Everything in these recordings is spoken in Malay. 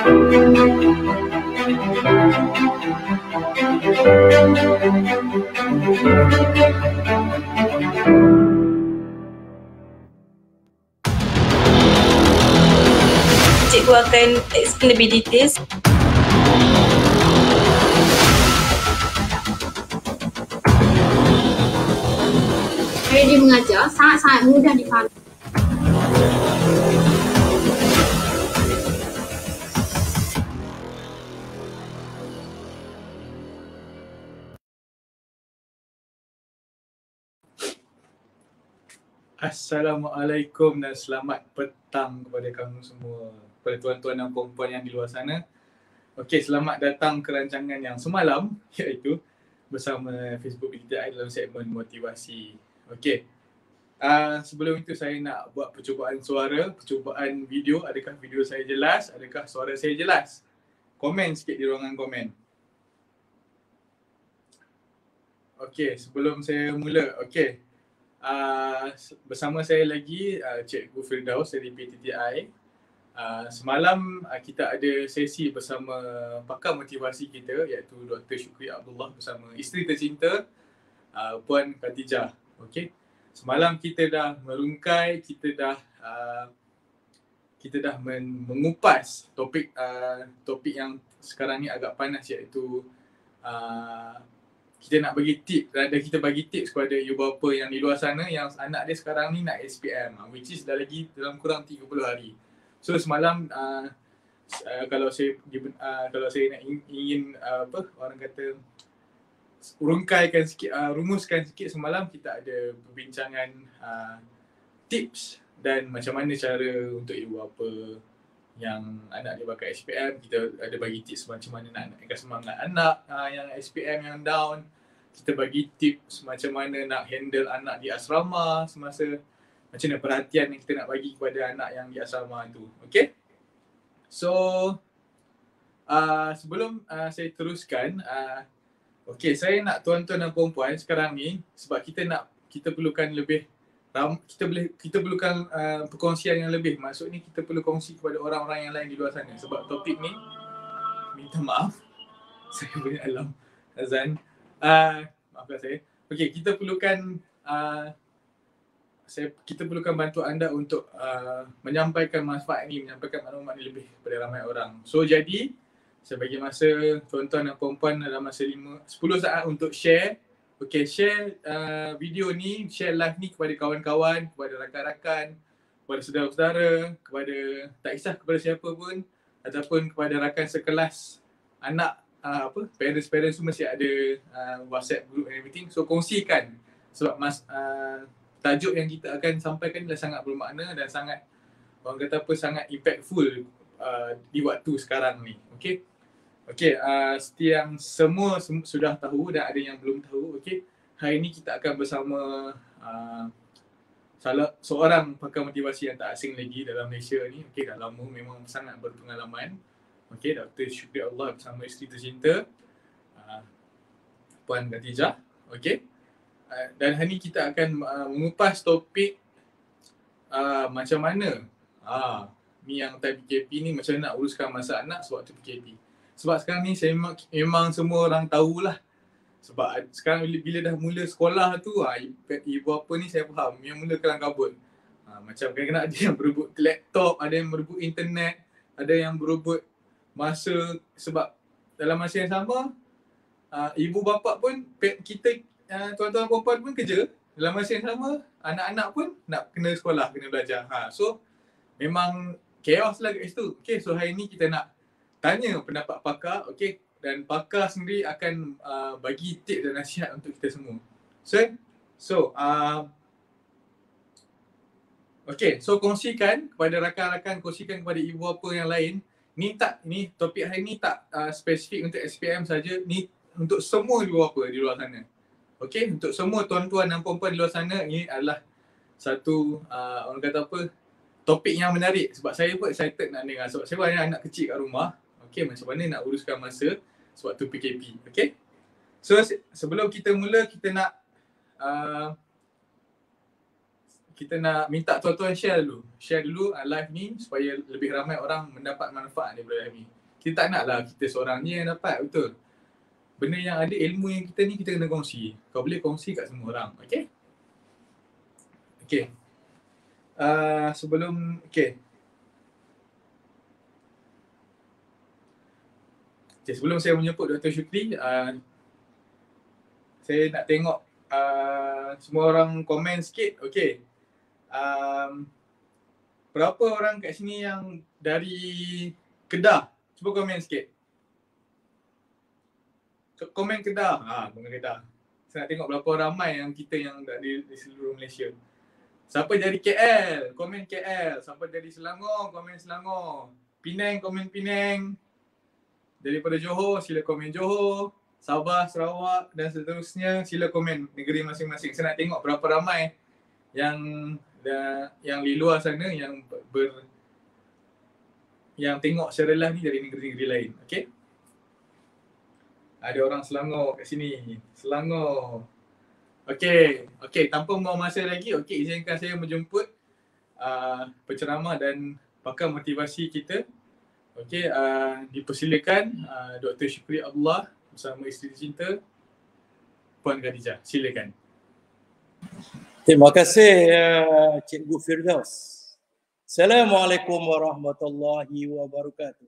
Cikgu akan explain lebih details. Cara dia mengajar sangat-sangat mudah difahami. Assalamualaikum dan selamat petang kepada kamu semua, kepada tuan-tuan dan puan-puan yang di luar sana. Okey, selamat datang ke rancangan yang semalam, iaitu bersama Facebook PTTI dalam segmen motivasi. Okey, sebelum itu saya nak buat percubaan suara, percubaan video. Adakah video saya jelas? Adakah suara saya jelas? Komen sikit di ruangan komen. Okey, sebelum saya mula, okey. Bersama saya lagi Cikgu Firdaus dari PTTI. Semalam kita ada sesi bersama pakar motivasi kita, iaitu Dr. Syukri Abdullah bersama isteri tercinta Puan Khatijah. Okey. Semalam kita dah merungkai, kita dah mengupas topik yang sekarang ni agak panas, iaitu kita nak bagi tips dan kita bagi tips kepada ibu bapa yang di luar sana yang anak dia sekarang ni nak SPM, which is dah lagi dalam kurang 30 hari. So semalam kalau saya nak ingin orang kata urungkaikan sikit, rumuskan sikit, semalam kita ada perbincangan tips dan macam mana cara untuk ibu bapa yang anak dia bakal SPM. Kita ada bagi tips macam mana nak naikkan semangat anak yang SPM yang down. Kita bagi tips macam mana nak handle anak di asrama semasa, macam mana perhatian yang kita nak bagi kepada anak yang di asrama tu. Okay. So sebelum saya teruskan, okay, saya nak tuan-tuan dan puan-puan sekarang ni, sebab kita perlukan lebih, kita perlukan perkongsian yang lebih. Maksudnya kita perlu kongsi kepada orang-orang yang lain di luar sana. Sebab topik ni, minta maaf, saya boleh alam azan. Maafkan saya. Okey, kita perlukan bantuan anda untuk menyampaikan manfaat ni, menyampaikan maklumat ni lebih kepada ramai orang. So jadi, saya bagi masa tuan-tuan dan puan-puan dalam masa 10 saat untuk share. Okay, share video ni, share live ni kepada kawan-kawan, kepada rakan-rakan, kepada saudara-saudara, kepada tak kisah kepada siapa pun, ataupun kepada rakan sekelas anak, parents tu mesti ada WhatsApp group and everything. So kongsikan, sebab tajuk yang kita akan sampaikan adalah sangat bermakna dan sangat, orang kata apa, sangat impactful di waktu sekarang ni. Okay. Okey, seperti yang semua sudah tahu dan ada yang belum tahu, okey, hari ini kita akan bersama seorang pakar motivasi yang tak asing lagi dalam Malaysia ni. Okey, dah lama, memang sangat berpengalaman. Okey, Dr. Syukri Allah bersama isteri tercinta Puan Khatijah. Okey. Dan hari ini kita akan mengupas topik macam mana ni yang time PKP ni, macam mana nak uruskan masa anak sewaktu PKP. Sebab sekarang ni saya memang semua orang tahulah. Sebab sekarang bila dah mula sekolah tu, ibu bapa ni saya faham, yang mula kelang kabut. Macam kadang-kadang ada yang berebut laptop, ada yang berebut internet, ada yang berebut masa. Sebab dalam masa yang sama, ibu bapa pun, kita tuan-tuan perempuan pun kerja. Dalam masa yang sama, anak-anak pun nak kena sekolah, kena belajar. So memang chaos lah kat situ. Okay, so hari ni kita nak tanya pendapat pakar, okey, dan pakar sendiri akan bagi tips dan nasihat untuk kita semua. Okey, so kongsikan kepada rakan-rakan, kongsikan kepada ibu bapa yang lain. Ni topik hari ni tak spesifik untuk SPM saja, ni untuk semua ibu bapa di luar sana. Okey, untuk semua tuan-tuan dan puan-puan di luar sana, ini adalah satu orang kata apa, topik yang menarik. Sebab saya pun excited nak dengar, sebab saya ada anak kecil kat rumah. Okay, macam mana nak uruskan masa sewaktu PKP. Okay. So sebelum kita mula, kita nak kita nak minta tuan-tuan share dulu live ni supaya lebih ramai orang mendapat manfaat daripada live ni. Kita tak naklah kita seorang ni yang dapat, betul. Benda yang ada, ilmu yang kita ni kita kena kongsi. Kau boleh kongsi kat semua orang, okey? Okey. Sebelum sebelum saya menyebut Dr. Syukri, saya nak tengok semua orang komen sikit. Okey. Berapa orang kat sini yang dari Kedah? Cuba komen sikit. Komen Kedah. Komen Kedah. Saya nak tengok berapa ramai yang kita yang dari seluruh Malaysia. Siapa dari KL? Komen KL. Siapa dari Selangor? Komen Selangor. Penang, komen Penang. Daripada Johor, sila komen Johor. Sabah, Sarawak dan seterusnya, sila komen negeri masing-masing. Saya nak tengok berapa ramai yang di luar sana yang tengok secara live ni dari negeri-negeri lain. Okey? Ada orang Selangor kat sini. Selangor. Okey, tanpa membuang masa lagi, izinkan saya menjemput penceramah dan pakar motivasi kita. Okey, dipersilakan Dr. Syukri Abdullah bersama isteri tercinta Puan Khadijah. Silakan. Terima kasih Cikgu Firdaus. Assalamualaikum warahmatullahi wabarakatuh.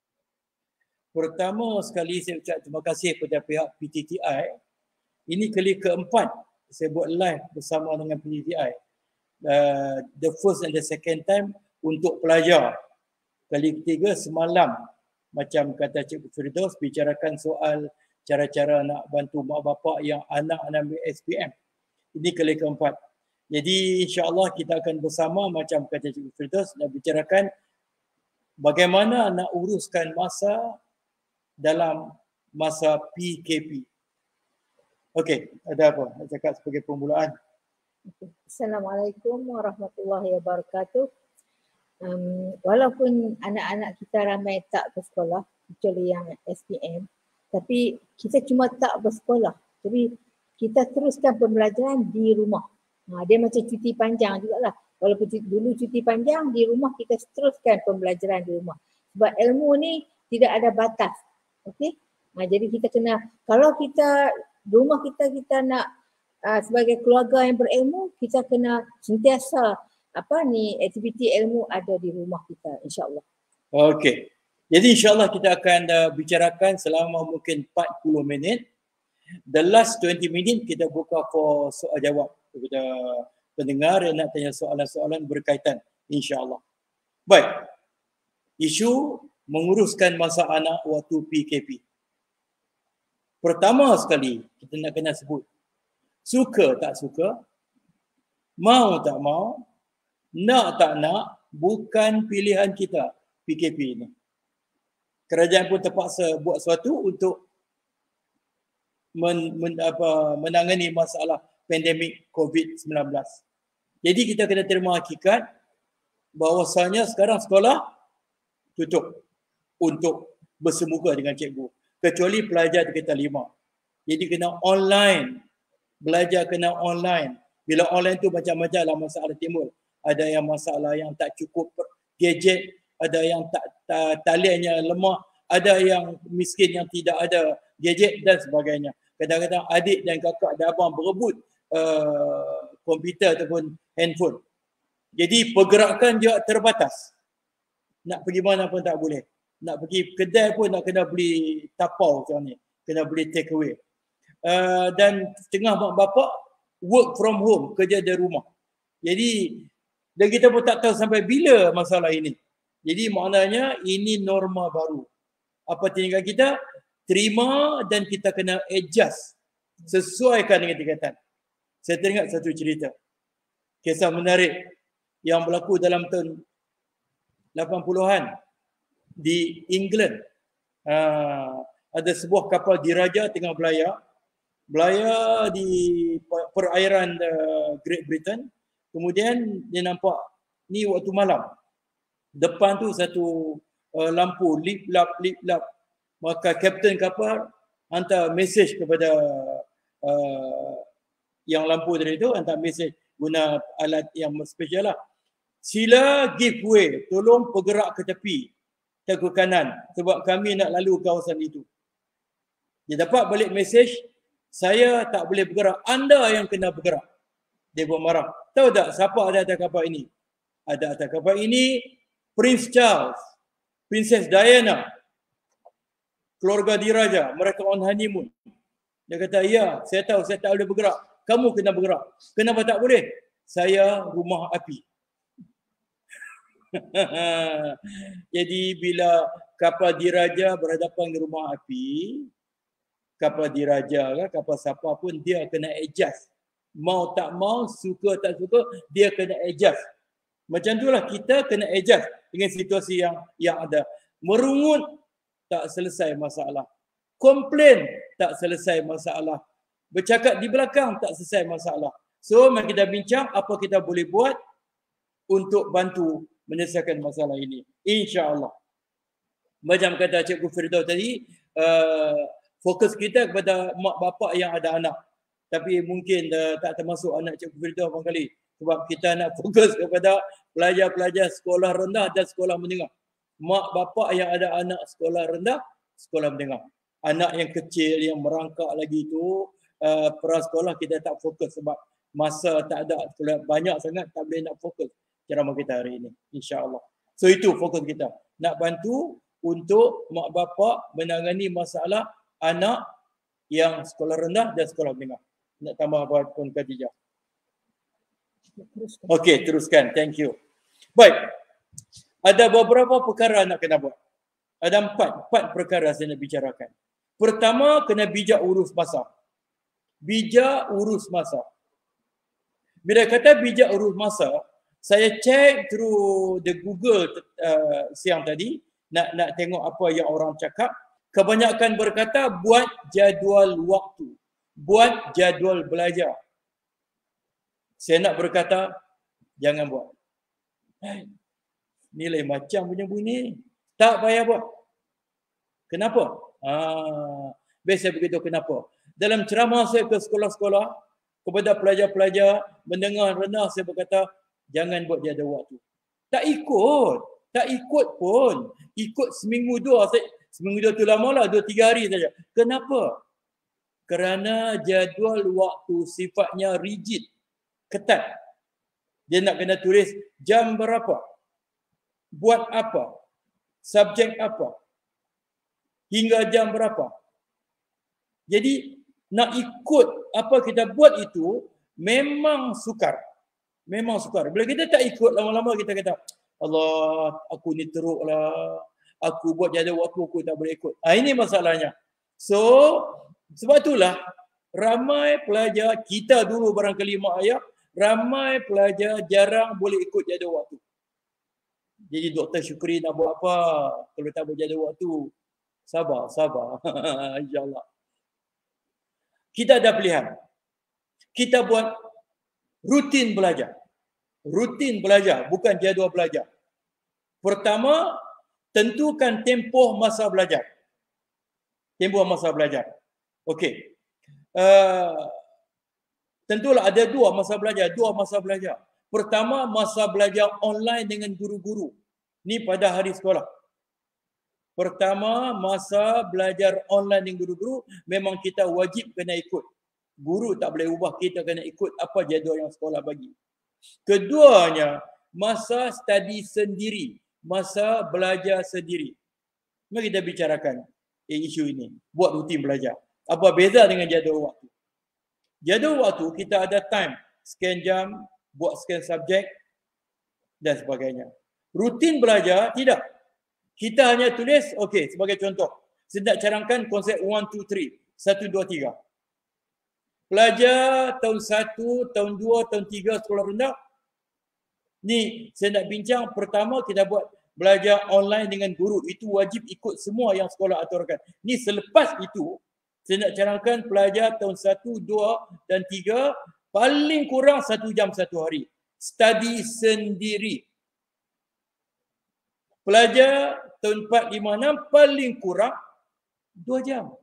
Pertama sekali saya ucap terima kasih kepada pihak PTTI. Ini kali keempat saya buat live bersama dengan PTTI. The first and the second time untuk pelajar. Kali ketiga semalam, macam kata Cikgu Firdaus, bicarakan soal cara-cara nak bantu mak bapak yang anak ambil SPM. Ini kali keempat. Jadi insya-Allah kita akan bersama macam kata Cikgu Firdaus nak bicarakan bagaimana nak uruskan masa dalam masa PKP. Okey, ada apa? Nak cakap sebagai permulaan. Assalamualaikum warahmatullahi wabarakatuh. Walaupun anak-anak kita ramai tak bersekolah, kecuali yang SPM, tapi kita cuma tak bersekolah. Jadi kita teruskan pembelajaran di rumah. Dia macam cuti panjang jugalah. Walaupun dulu cuti panjang, di rumah kita teruskan pembelajaran di rumah. Sebab ilmu ni tidak ada batas. Okey? Jadi kita kena, kalau kita rumah kita nak sebagai keluarga yang berilmu, kita kena sentiasa aktiviti ilmu ada di rumah kita, insya-Allah. Okey. Jadi insya-Allah kita akan bicarakan selama mungkin 40 minit. The last 20 minit kita buka for soal jawab kepada pendengar yang nak tanya soalan-soalan berkaitan, insya-Allah. Baik. Isu menguruskan masa anak waktu PKP. Pertama sekali kita nak kena sebut, suka tak suka, mau tak mau, nak tak nak, bukan pilihan kita PKP ini. Kerajaan pun terpaksa buat sesuatu untuk menangani masalah pandemik COVID-19. Jadi kita kena terima hakikat bahawasanya sekarang sekolah tutup untuk bersemuka dengan cikgu. Kecuali pelajar tingkatan 5. Jadi kena online. Belajar kena online. Bila online tu macam-macam lah masalah timbul. Ada yang masalah yang tak cukup gadget, ada yang taliannya lemah, ada yang miskin yang tidak ada gadget dan sebagainya. Kadang-kadang adik dan kakak dan abang berebut komputer ataupun handphone. Jadi pergerakan dia terbatas. Nak pergi mana pun tak boleh. Nak pergi kedai pun nak kena beli tapau macam ni. Kena beli take away. Dan setengah mak bapak work from home, kerja dari rumah. Jadi dan kita pun tak tahu sampai bila masalah ini. Jadi maknanya ini norma baru. Apa tinggal kita? Terima dan kita kena adjust. Sesuaikan dengan tingkatan. Saya teringat satu cerita. Kisah menarik yang berlaku dalam tahun 80-an di England. Ada sebuah kapal diraja tengah belayar di perairan Great Britain. Kemudian dia nampak ni waktu malam. Depan tu satu lampu lip-lap. Maka kapten kapal hantar mesej kepada yang lampu tadi tu, hantar mesej guna alat yang spesial lah. Sila give way, tolong bergerak ke tepi, ke kanan sebab kami nak lalu kawasan itu. Dia dapat balik mesej, saya tak boleh bergerak, anda yang kena bergerak. Dia pun marah. Tahu tak siapa ada atas kapal ini? Ada atas kapal ini Prince Charles, Princess Diana, keluarga diraja, mereka on honeymoon. Dia kata, ya, saya tahu saya tak boleh bergerak. Kamu kena bergerak. Kenapa tak boleh? Saya rumah api. Jadi bila kapal diraja berhadapan dengan rumah api, kapal diraja kan, kapal siapa pun dia kena adjust. Mau tak mau, suka tak suka, dia kena adjust. Macam itulah kita kena adjust dengan situasi yang ada. Merungut tak selesai masalah. Komplain tak selesai masalah. Bercakap di belakang tak selesai masalah. So mari kita bincang apa kita boleh buat untuk bantu menyelesaikan masalah ini. InsyaAllah. Macam kata Cikgu Firdaus tadi, fokus kita kepada mak bapak yang ada anak. Tapi mungkin tak termasuk anak Cikgu Firdaus barangkali. Sebab kita nak fokus kepada pelajar-pelajar sekolah rendah dan sekolah menengah. Mak bapak yang ada anak sekolah rendah, sekolah menengah. Anak yang kecil, yang merangkak lagi itu, prasekolah kita tak fokus sebab masa tak ada, banyak sangat tak boleh nak fokus ceramah kita hari ini, insya-Allah. So itu fokus kita, nak bantu untuk mak bapak menangani masalah anak yang sekolah rendah dan sekolah menengah. Nak tambah apa pun Khadijah? Okey, teruskan. Thank you. Baik. Ada beberapa perkara nak kena buat. Ada empat perkara saya nak bicarakan. Pertama, kena bijak urus masa. Bijak urus masa. Bila kata bijak urus masa, saya check through the Google siang tadi, nak tengok apa yang orang cakap. Kebanyakan berkata buat jadual waktu, buat jadual belajar. Saya nak berkata jangan buat. Nilai macam punya bunyi. Tak payah buat. Kenapa? Biasa begitu kenapa. Dalam ceramah saya ke sekolah-sekolah, kepada pelajar-pelajar mendengar rendah, saya berkata, jangan buat jadual waktu. Tak ikut pun. Ikut seminggu dua tu lama lah, 2-3 hari saja. Kenapa? Kerana jadual waktu sifatnya rigid, ketat. Dia nak kena tulis jam berapa, buat apa, subjek apa, hingga jam berapa. Jadi nak ikut apa kita buat itu memang sukar. Memang sukar. Bila kita tak ikut, lama-lama kita kata, Allah, aku ni teruk lah. Aku buat jadual waktu, aku tak boleh ikut. Ini masalahnya. So, sebab itulah ramai pelajar, kita dulu barangkali mak ayah, ramai pelajar jarang boleh ikut jadual waktu. Jadi Dr. Syukri nak buat apa kalau tak buat jadual waktu? Sabar. InsyaAllah. Kita ada pilihan. Kita buat rutin belajar. Rutin belajar, bukan jadual belajar. Pertama, tentukan tempoh masa belajar. Tempoh masa belajar. Okey. Tentulah ada dua masa belajar. Pertama, masa belajar online dengan guru-guru. Ni pada hari sekolah. Pertama, masa belajar online dengan guru-guru, memang kita wajib kena ikut. Guru tak boleh ubah, kita kena ikut apa jadual yang sekolah bagi. Keduanya, masa study sendiri, masa belajar sendiri. Mari kita bicarakan isu ini, buat rutin belajar. Apa beza dengan jadual waktu? Jadual waktu kita ada time, sekian jam, buat sekian subjek dan sebagainya. Rutin belajar tidak. Kita hanya tulis, okey, sebagai contoh, saya nak carangkan konsep 1, 2, 3. 1, 2, 3. Pelajar tahun 1, tahun 2, tahun 3 sekolah rendah. Ni saya nak bincang, pertama kita buat belajar online dengan guru. Itu wajib ikut semua yang sekolah aturkan. Ni selepas itu, saya nak carangkan pelajar tahun 1, 2 dan 3, paling kurang 1 jam 1 hari. Study sendiri. Pelajar tahun 4, 5, 6 paling kurang 2 jam.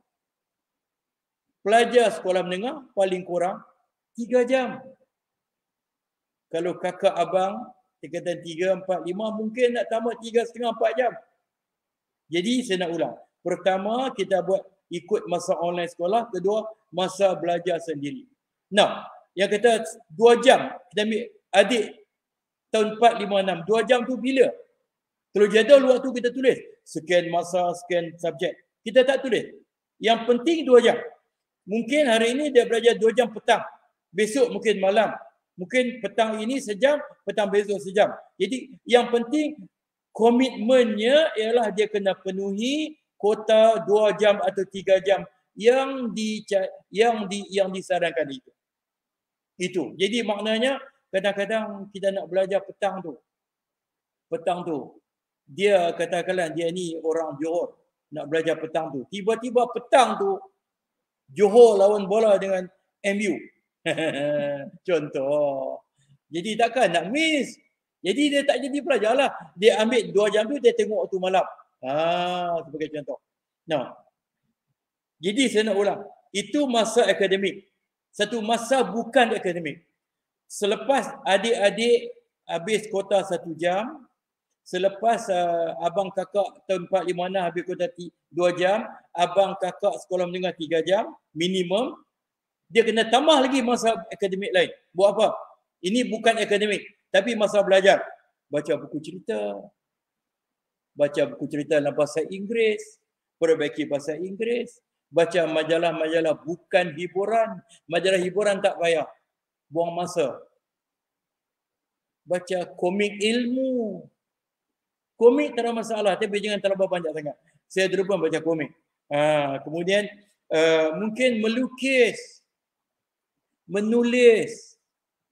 Pelajar sekolah menengah paling kurang 3 jam. Kalau kakak abang tingkatan 3, 4, 5 mungkin nak tamat 3,5, 4 jam. Jadi saya nak ulang. Pertama, kita buat ikut masa online sekolah. Kedua, masa belajar sendiri. Nah, yang kata 2 jam, kita ambil adik tahun 4, 5, 6. 2 jam tu bila? Kalau jadual waktu kita tulis. Sekian masa, sekian subjek. Kita tak tulis. Yang penting 2 jam. Mungkin hari ini dia belajar 2 jam petang. Besok mungkin malam. Mungkin petang ini sejam, petang besok sejam. Jadi yang penting komitmennya ialah dia kena penuhi kota 2 jam atau 3 jam yang disarankan itu. Itu. Jadi maknanya kadang-kadang kita nak belajar petang tu. Petang tu. Dia katakanlah dia ni orang Johor nak belajar petang tu. Tiba-tiba petang tu Johor lawan bola dengan MU. Contoh. Jadi takkan nak miss. Jadi dia tak jadi pelajar lah. Dia ambil 2 jam tu dia tengok waktu malam. Sebagai contoh. Nah. Jadi saya nak ulang. Itu masa akademik. Satu masa bukan akademik. Selepas adik-adik habis kota 1 jam, selepas abang kakak tahun 4, 5, 6 habis kota 2 jam, abang kakak sekolah menengah 3 jam minimum, dia kena tambah lagi masa akademik lain. Buat apa? Ini bukan akademik, tapi masa belajar. Baca buku cerita. Baca buku cerita dalam bahasa Inggeris. Perbaiki bahasa Inggeris. Baca majalah-majalah bukan hiburan. Majalah hiburan tak payah. Buang masa. Baca komik ilmu. Komik tak ada masalah, tapi jangan terlalu banyak sangat. Saya dulu pun baca komik. Kemudian mungkin melukis. Menulis,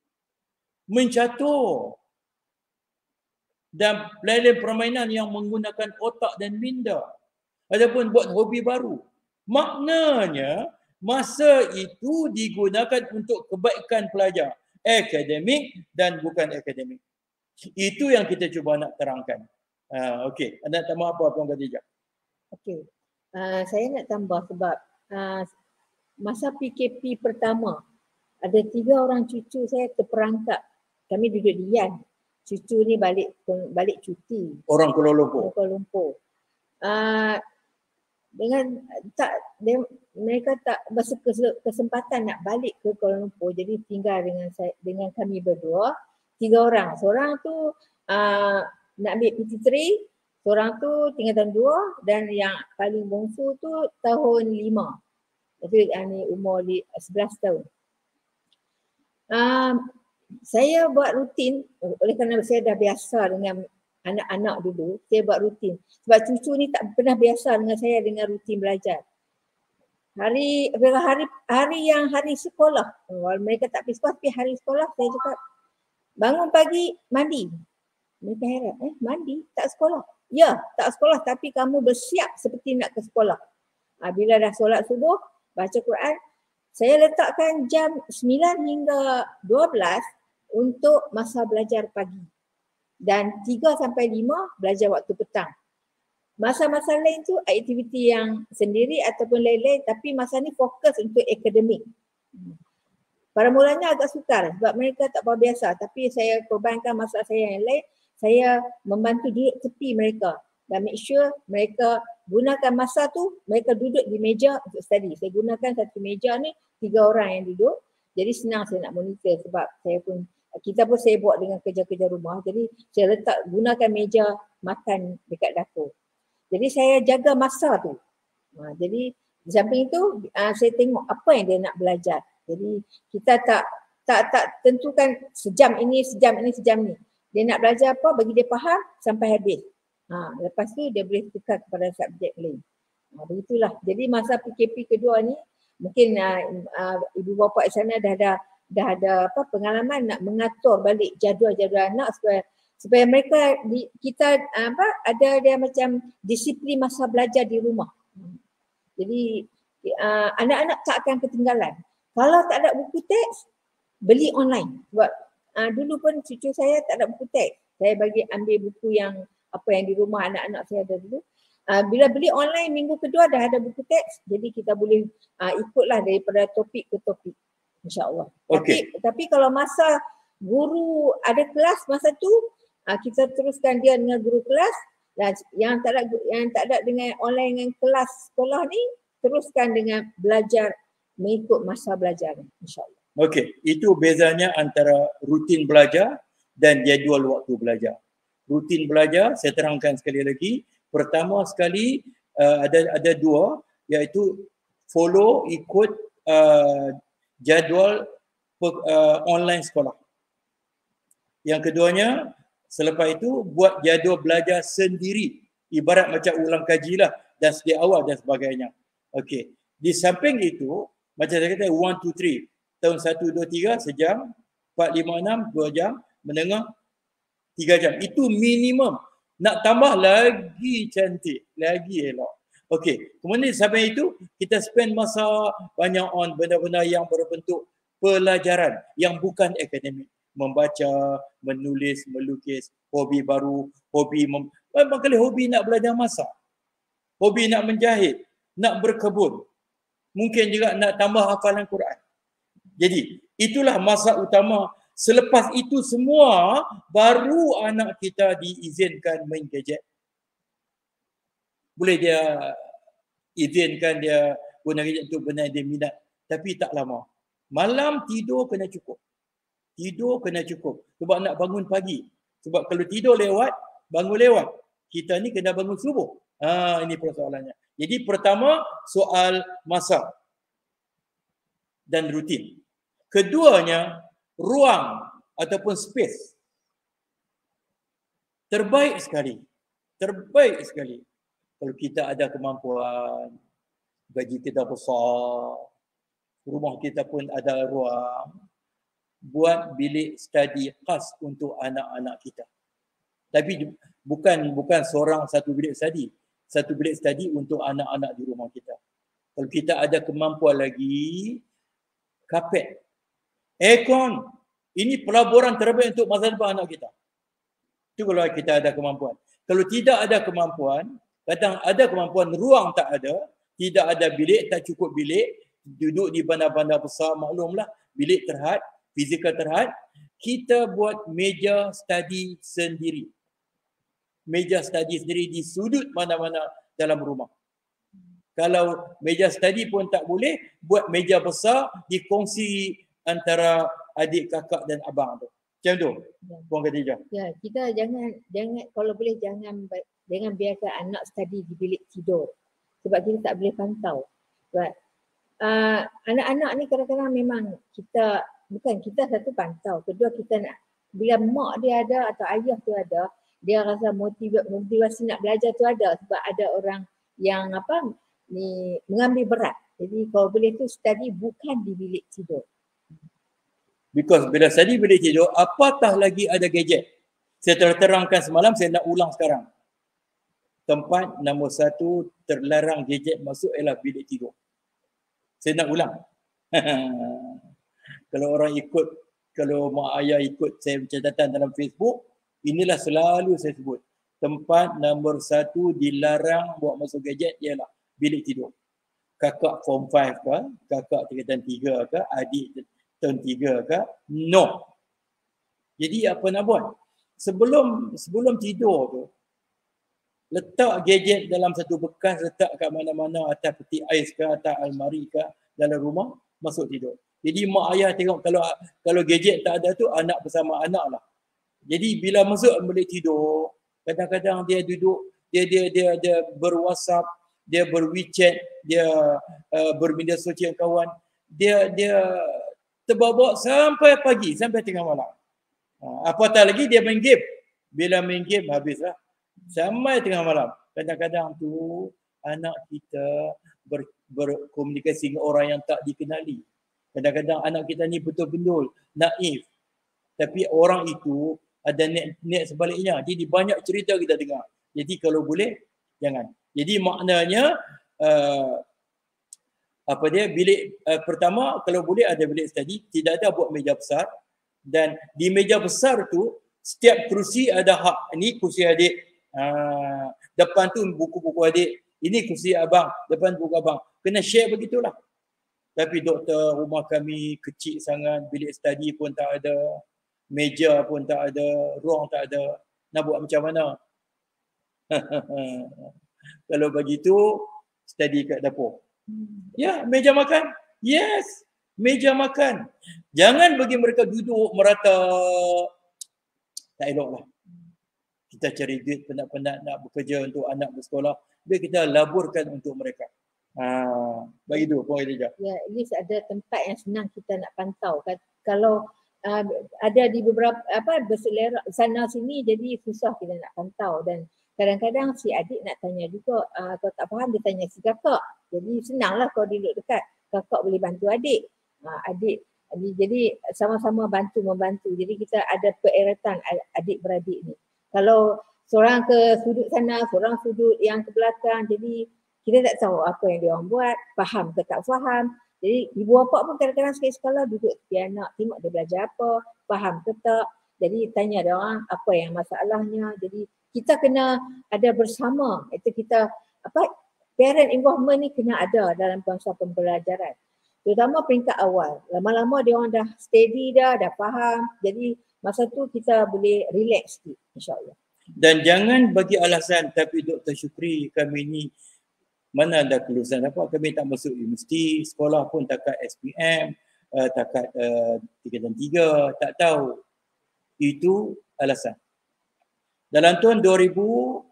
mencatur dan lain-lain permainan yang menggunakan otak dan minda ataupun buat hobi baru. Maknanya masa itu digunakan untuk kebaikan pelajar, akademik dan bukan akademik. Itu yang kita cuba nak terangkan. Okey, anda nak tambah apa Puan Khadijah? Okey. Saya nak tambah sebab masa PKP pertama ada 3 orang cucu saya terperangkap. Kami duduk di Yan. Cucu ni balik cuti. Orang Kuala Lumpur. Kuala Lumpur. Mereka tak berkesempatan nak balik ke Kuala Lumpur. Jadi tinggal dengan kami berdua. 3 orang. Seorang tu nak ambil PT3. Seorang tu tingkatan 2 dan yang paling bongsu tu tahun 5. Itu umur 11 tahun. Saya buat rutin oleh kerana saya dah biasa dengan anak-anak dulu, saya buat rutin. Sebab cucu ni tak pernah biasa dengan saya dengan rutin belajar. Hari sekolah, mereka tak pergi sekolah, tapi hari sekolah saya cakap bangun pagi mandi. Mereka heran, mandi tak sekolah? Ya, tak sekolah tapi kamu bersiap seperti nak ke sekolah. Bila dah solat subuh, baca Quran, saya letakkan jam 9 hingga 12 untuk masa belajar pagi. Dan 3 sampai 5 belajar waktu petang. Masa-masa lain tu aktiviti yang sendiri ataupun lain-lain, tapi masa ni fokus untuk akademik. Pada mulanya agak sukar sebab mereka tak apa biasa, tapi saya korbankan masa saya yang lain, saya membantu duduk tepi mereka dan make sure mereka gunakan masa tu, mereka duduk di meja untuk study. Saya gunakan satu meja ni 3 orang yang duduk. Jadi senang saya nak monitor sebab saya buat dengan kerja-kerja rumah. Jadi saya gunakan meja makan dekat dapur. Jadi saya jaga masa tu. Jadi di samping itu saya tengok apa yang dia nak belajar. Jadi kita tak tentukan sejam ini. Dia nak belajar apa, bagi dia faham sampai habis. Lepas tu dia boleh tukar kepada subjek lain. Begitulah. Jadi masa PKP kedua ni mungkin ibu bapa di sana dah ada pengalaman nak mengatur balik jadual-jadual anak supaya mereka ada dia macam disiplin masa belajar di rumah. Jadi anak-anak tak akan ketinggalan. Kalau tak ada buku teks, beli online. Sebab dulu pun cucu saya tak ada buku teks. Saya bagi ambil buku yang di rumah anak-anak saya ada dulu. Bila beli online minggu kedua dah ada buku teks, jadi kita boleh ikutlah daripada topik ke topik, insya-Allah. Okay. Tapi kalau masa guru ada kelas masa tu, kita teruskan dia dengan guru kelas, dan yang tak ada dengan online dengan kelas sekolah ni, teruskan dengan belajar mengikut masa belajar, insyaAllah. Okey, itu bezanya antara rutin belajar dan jadual waktu belajar. Rutin belajar, saya terangkan sekali lagi. Pertama sekali ada dua, iaitu ikut jadual online sekolah. Yang keduanya, selepas itu buat jadual belajar sendiri. Ibarat macam ulang kajilah dan sedia awal dan sebagainya. Okey. Di samping itu, macam saya kata 1, 2, 3. Tahun 1, 2, 3 sejam, 4, 5, 6, 2 jam, menengah 3 jam. Itu minimum. Nak tambah lagi cantik, lagi elok. Okey, kemudian sampai itu kita spend masa banyak on benda-benda yang berbentuk pelajaran yang bukan akademik. Membaca, menulis, melukis, hobi baru, barangkali hobi nak belajar masak, hobi nak menjahit, nak berkebun, mungkin juga nak tambah hafalan Quran. Jadi itulah masa utama. Selepas itu semua, baru anak kita diizinkan main gadget. Boleh dia izinkan dia guna gadget untuk benda dia minat, tapi tak lama. Malam tidur kena cukup. Tidur kena cukup. Sebab nak bangun pagi. Sebab kalau tidur lewat, bangun lewat. Kita ni kena bangun subuh. Ini persoalannya. Jadi pertama, soal masa dan rutin. Keduanya, ruang ataupun space. Terbaik sekali. Terbaik sekali. Kalau kita ada kemampuan, gaji kita besar, rumah kita pun ada ruang, buat bilik study khas untuk anak-anak kita. Tapi bukan seorang satu bilik study. Satu bilik study untuk anak-anak di rumah kita. Kalau kita ada kemampuan lagi, kapet, aircon, ini pelaburan terbaik untuk masa depan anak kita. Itu kalau kita ada kemampuan. Kalau tidak ada kemampuan, kadang ada kemampuan, ruang tak ada, tidak ada bilik, tak cukup bilik, duduk di bandar-bandar besar, maklumlah, bilik terhad, fizikal terhad, kita buat meja study sendiri. Meja study sendiri di sudut mana-mana dalam rumah. Kalau meja study pun tak boleh, buat meja besar dikongsi antara adik, kakak dan abang tu. Macam tu, Puan Khadijah. Ya, kita jangan kalau boleh jangan biarkan anak study di bilik tidur. Sebab kita tak boleh pantau. Sebab anak-anak ni kadang-kadang memang bukan kita satu pantau. Kedua kita nak, bila mak dia ada atau ayah tu ada, dia rasa motivasi nak belajar tu ada. Sebab ada orang yang mengambil berat. Jadi kalau boleh tu study bukan di bilik tidur. Because bila study bilik tidur, apatah lagi ada gadget. Saya telah terangkan semalam, saya nak ulang sekarang. Tempat nombor 1 terlarang gadget masuk ialah bilik tidur. Saya nak ulang. Kalau mak ayah ikut saya catatan dalam Facebook, inilah selalu saya sebut. Tempat nombor 1 dilarang buat masuk gadget ialah bilik tidur. Kakak form 5 ke, kakak tingkatan 3 ke, adik tahun 3 ke, no. Jadi apa nak buat? Sebelum tidur tu, letak gadget dalam satu bekas, letak kat mana-mana, atas peti ais ke, atas almari ke, dalam rumah, masuk tidur. Jadi mak ayah tengok kalau gadget tak ada tu, anak bersama anak lah. Jadi bila masuk bilik tidur, kadang-kadang dia duduk, dia ber-WhatsApp, dia ber-WeChat, dia bermedia sosial kawan, dia terbawa sampai pagi, sampai tengah malam. Apatah lagi dia main game. Bila main game habislah. Sampai tengah malam. Kadang-kadang tu anak kita berkomunikasi dengan orang yang tak dikenali. Kadang-kadang anak kita ni betul-betul naif. Tapi orang itu ada niat sebaliknya. Jadi banyak cerita kita dengar. Jadi kalau boleh, jangan. Jadi maknanya bilik pertama kalau boleh ada bilik study, tidak ada buat meja besar, dan di meja besar tu setiap kerusi ada hak. Ini kerusi adik, depan tu buku-buku adik, ini kerusi abang, depan buku abang. Kena share begitulah. Tapi doktor, rumah kami kecil sangat, bilik study pun tak ada. meja pun tak ada, ruang tak ada. Nak buat macam mana? Kalau begitu, study kat dapur. Ya, meja makan. Yes, meja makan. Jangan bagi mereka duduk merata. Tak elok lah. Kita cari duit penat-penat nak bekerja untuk anak bersekolah. Biar kita laburkan untuk mereka. Bagi tu, Puan Khadijah. Ya, at least ada tempat yang senang kita nak pantau. Kalau ada di beberapa berselera sana sini, jadi susah kita nak pantau. Dan kadang-kadang si adik nak tanya juga, kalau tak faham dia tanya si kakak. Jadi senanglah kalau duduk dekat, kakak boleh bantu adik. Jadi sama-sama bantu-membantu. Jadi kita ada pereretan adik-beradik ni. Kalau seorang ke sudut sana, seorang sudut yang ke belakang, jadi kita tak tahu apa yang dia orang buat, faham ke tak faham. Jadi ibu bapa pun kadang-kadang sekali-sekala duduk tepi anak, tengok dia belajar apa, faham ke tak. Jadi tanya dia orang apa yang masalahnya. Jadi kita kena ada bersama. Itu kita parent involvement ni kena ada dalam masa pembelajaran. Terutama peringkat awal. Lama-lama dia orang dah steady dah faham. Jadi masa tu kita boleh relax sikit, insya-Allah. Dan jangan bagi alasan, tapi Dr. Syukri kami ni mana ada kelulusan apa, kami tak masuk universiti, sekolah pun takat SPM, takat 3 dan 3, tak tahu. Itu alasan. Dalam tahun 2009,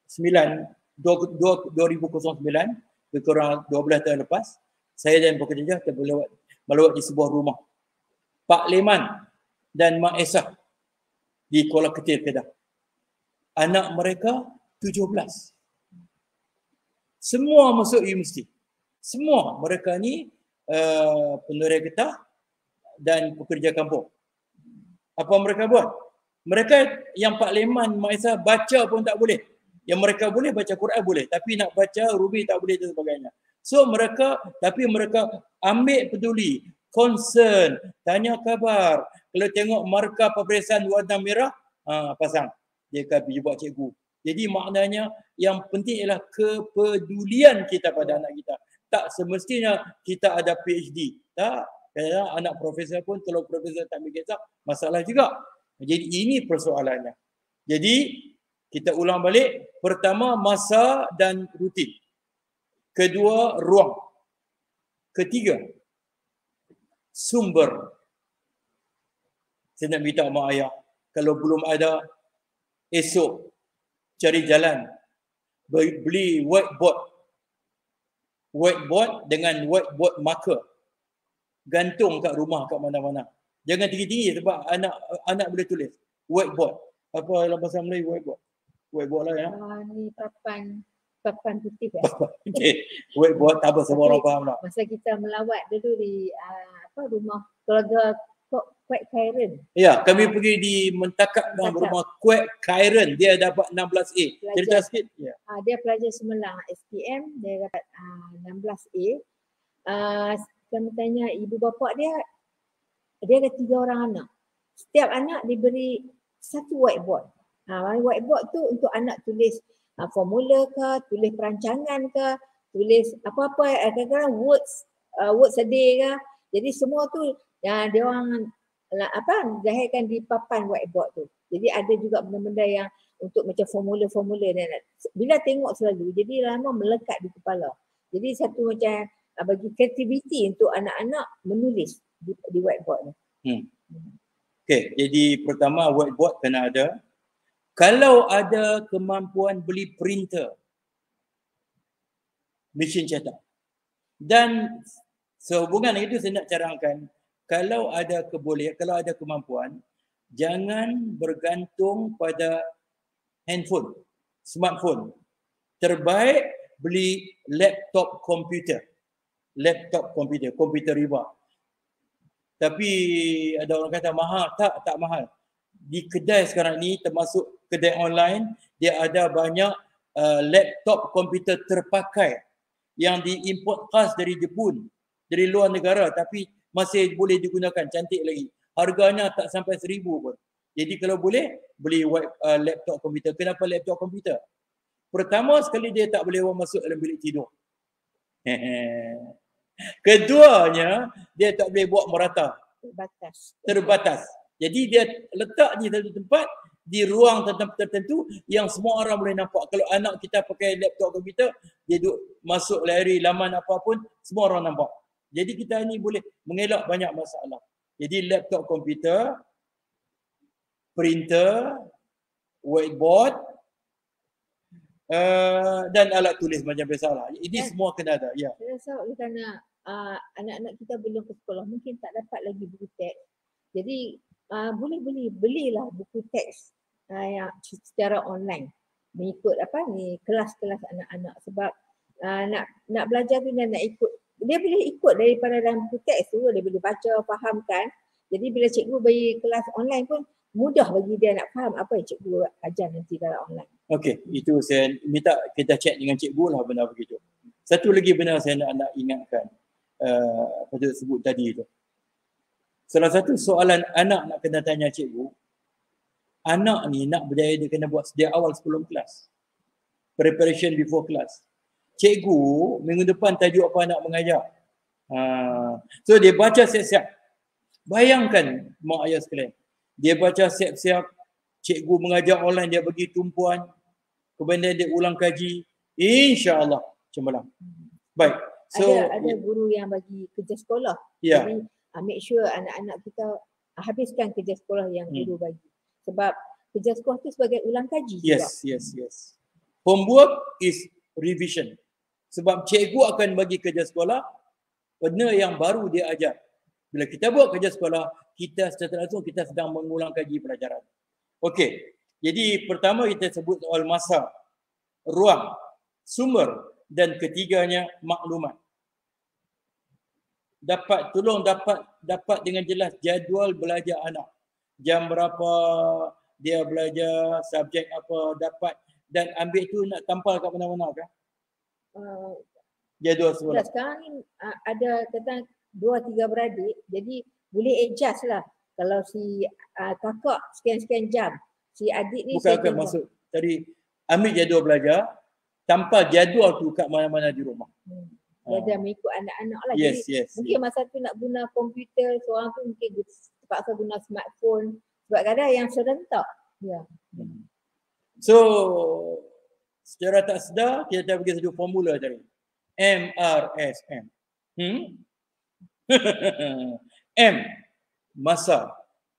lebih kurang 12 tahun lepas, saya dan Puan Khadijah melawat di sebuah rumah Pak Leman dan Mak Esah di Kuala Ketir, Kedah. Anak mereka 17. Semua masuk universiti. Semua mereka ni penerai getah dan pekerja kampung. Apa mereka buat? Mereka yang Pak Leman, Mak Esah baca pun tak boleh. Yang mereka boleh baca Quran boleh, tapi nak baca Rubi tak boleh dan sebagainya. So mereka ambil peduli, concern, tanya khabar. Kalau tengok markah peperiksaan warna merah, pasang. Dia akan pergi buat cikgu. Jadi maknanya yang penting ialah kepedulian kita pada anak kita. Tak semestinya kita ada PhD. Tak. Kadang-kadang anak profesor pun kalau profesor tak ambil kisah, masalah juga. Jadi ini persoalannya. Jadi kita ulang balik. Pertama, masa dan rutin. Kedua, ruang. Ketiga, sumber. Saya nak minta mak ayah, kalau belum ada, esok cari jalan. Beli whiteboard. Whiteboard dengan whiteboard marker. Gantung kat rumah, kat mana-mana. Jangan tinggi-tinggi sebab anak boleh tulis. Whiteboard. Apa dalam bahasa Melayu whiteboard? Whiteboard lah ya. Ni papan putih ya. Okay. Whiteboard tak apa, semua orang faham lah. Masa kita melawat dulu di rumah keluarga Kuek Khairan. Ya, kami pergi di Mentakap rumah Kuek Khairan. Dia dapat 16A. Cerita sikit. Ya. Dia pelajar Semelang SPM, dia dapat 16A. Kami tanya ibu bapa dia ada 3 orang anak. Setiap anak diberi satu whiteboard. Whiteboard tu untuk anak tulis formula ke, tulis perancangan ke, tulis apa-apa, kadang-kadang words a day ke. Jadi semua tu dia orang zahirkan di papan whiteboard tu. Jadi ada juga benda-benda yang untuk macam formula-formula dan bila tengok selalu jadi lama melekat di kepala. Jadi satu macam bagi kreativiti untuk anak-anak menulis di whiteboard ni. Okey, jadi pertama whiteboard kena ada. Kalau ada kemampuan beli printer, mesin cetak. Dan sehubungan dengan itu saya nak carangkan, kalau ada kemampuan, jangan bergantung pada handphone, smartphone. Terbaik beli laptop komputer. Komputer riba. Tapi ada orang kata mahal. Tak mahal. Di kedai sekarang ni, termasuk kedai online, dia ada banyak laptop komputer terpakai yang diimport khas dari Jepun, dari luar negara, tapi masih boleh digunakan, cantik lagi. Harganya tak sampai 1,000 pun. Jadi kalau boleh, beli laptop komputer. Kenapa laptop komputer? Pertama sekali dia tak boleh orang masuk dalam bilik tidur. Keduanya, dia tak boleh buat merata. Terbatas. Terbatas. Jadi dia letak di satu tempat di ruang tertentu yang semua orang boleh nampak. Kalau anak kita pakai laptop komputer, dia duduk masuk layari laman apa pun, semua orang nampak. Jadi kita ni boleh mengelak banyak masalah. Jadi laptop komputer, printer, whiteboard, dan alat tulis macam biasalah. Ini semua kena ada. Ya. Saya rasa oleh kerana anak-anak kita belum ke sekolah, mungkin tak dapat lagi buku teks. Jadi boleh belilah buku teks yang secara online mengikut kelas-kelas anak-anak, sebab nak belajar tu dia nak ikut, dia boleh ikut daripada dalam buku teks tu, dia boleh baca, fahamkan. Jadi bila cikgu bagi kelas online pun mudah bagi dia nak faham apa yang cikgu ajar nanti dalam online. Okey, itu saya minta kita cek dengan cikgu lah benar begitu. Satu lagi benar saya nak ingatkan pada sebut tadi tu. Salah satu soalan anak nak kena tanya cikgu, anak ni nak berjaya dia kena buat sejak awal sebelum kelas. Preparation before class. Cikgu minggu depan tajuk apa nak mengajar. So dia baca siap-siap. Bayangkan mak ayah sekalian. Dia baca siap-siap, cikgu mengajar online dia bagi tumpuan, kemudian dia ulang kaji, insya-Allah cemerlang. Baik. So ada guru yang bagi kerja sekolah. Ya. Jadi make sure anak-anak kita habiskan kerja sekolah yang guru bagi. Sebab kerja sekolah tu sebagai ulang kaji juga. Yes. Homework is revision. Sebab cikgu akan bagi kerja sekolah, benda yang baru dia ajar. Bila kita buat kerja sekolah, kita secara langsung kita sedang mengulang kaji pelajaran. Okey. Jadi pertama kita sebut soal masa, ruang, sumber dan ketiganya maklumat. Dapat dengan jelas jadual belajar anak. Jam berapa dia belajar, subjek apa dapat, dan ambil tu nak tampal kat mana-mana kan? Jadual sekolah. Sekarang ni ada tentang 2-3 beradik, jadi boleh adjust lah. Kalau si kakak sekian-sekian jam, si adik ni bukan masuk tadi ambil jadual belajar, tampal jadual tu kat mana-mana di rumah. Belajar mengikut anak-anak lah. Yes, Jadi mungkin masa tu nak guna komputer, seorang tu mungkin terpaksa guna smartphone. Sebab kadang yang serentak. Ya. So secara tak sedar kita dah bagi satu formula tadi. MRSM. M masa,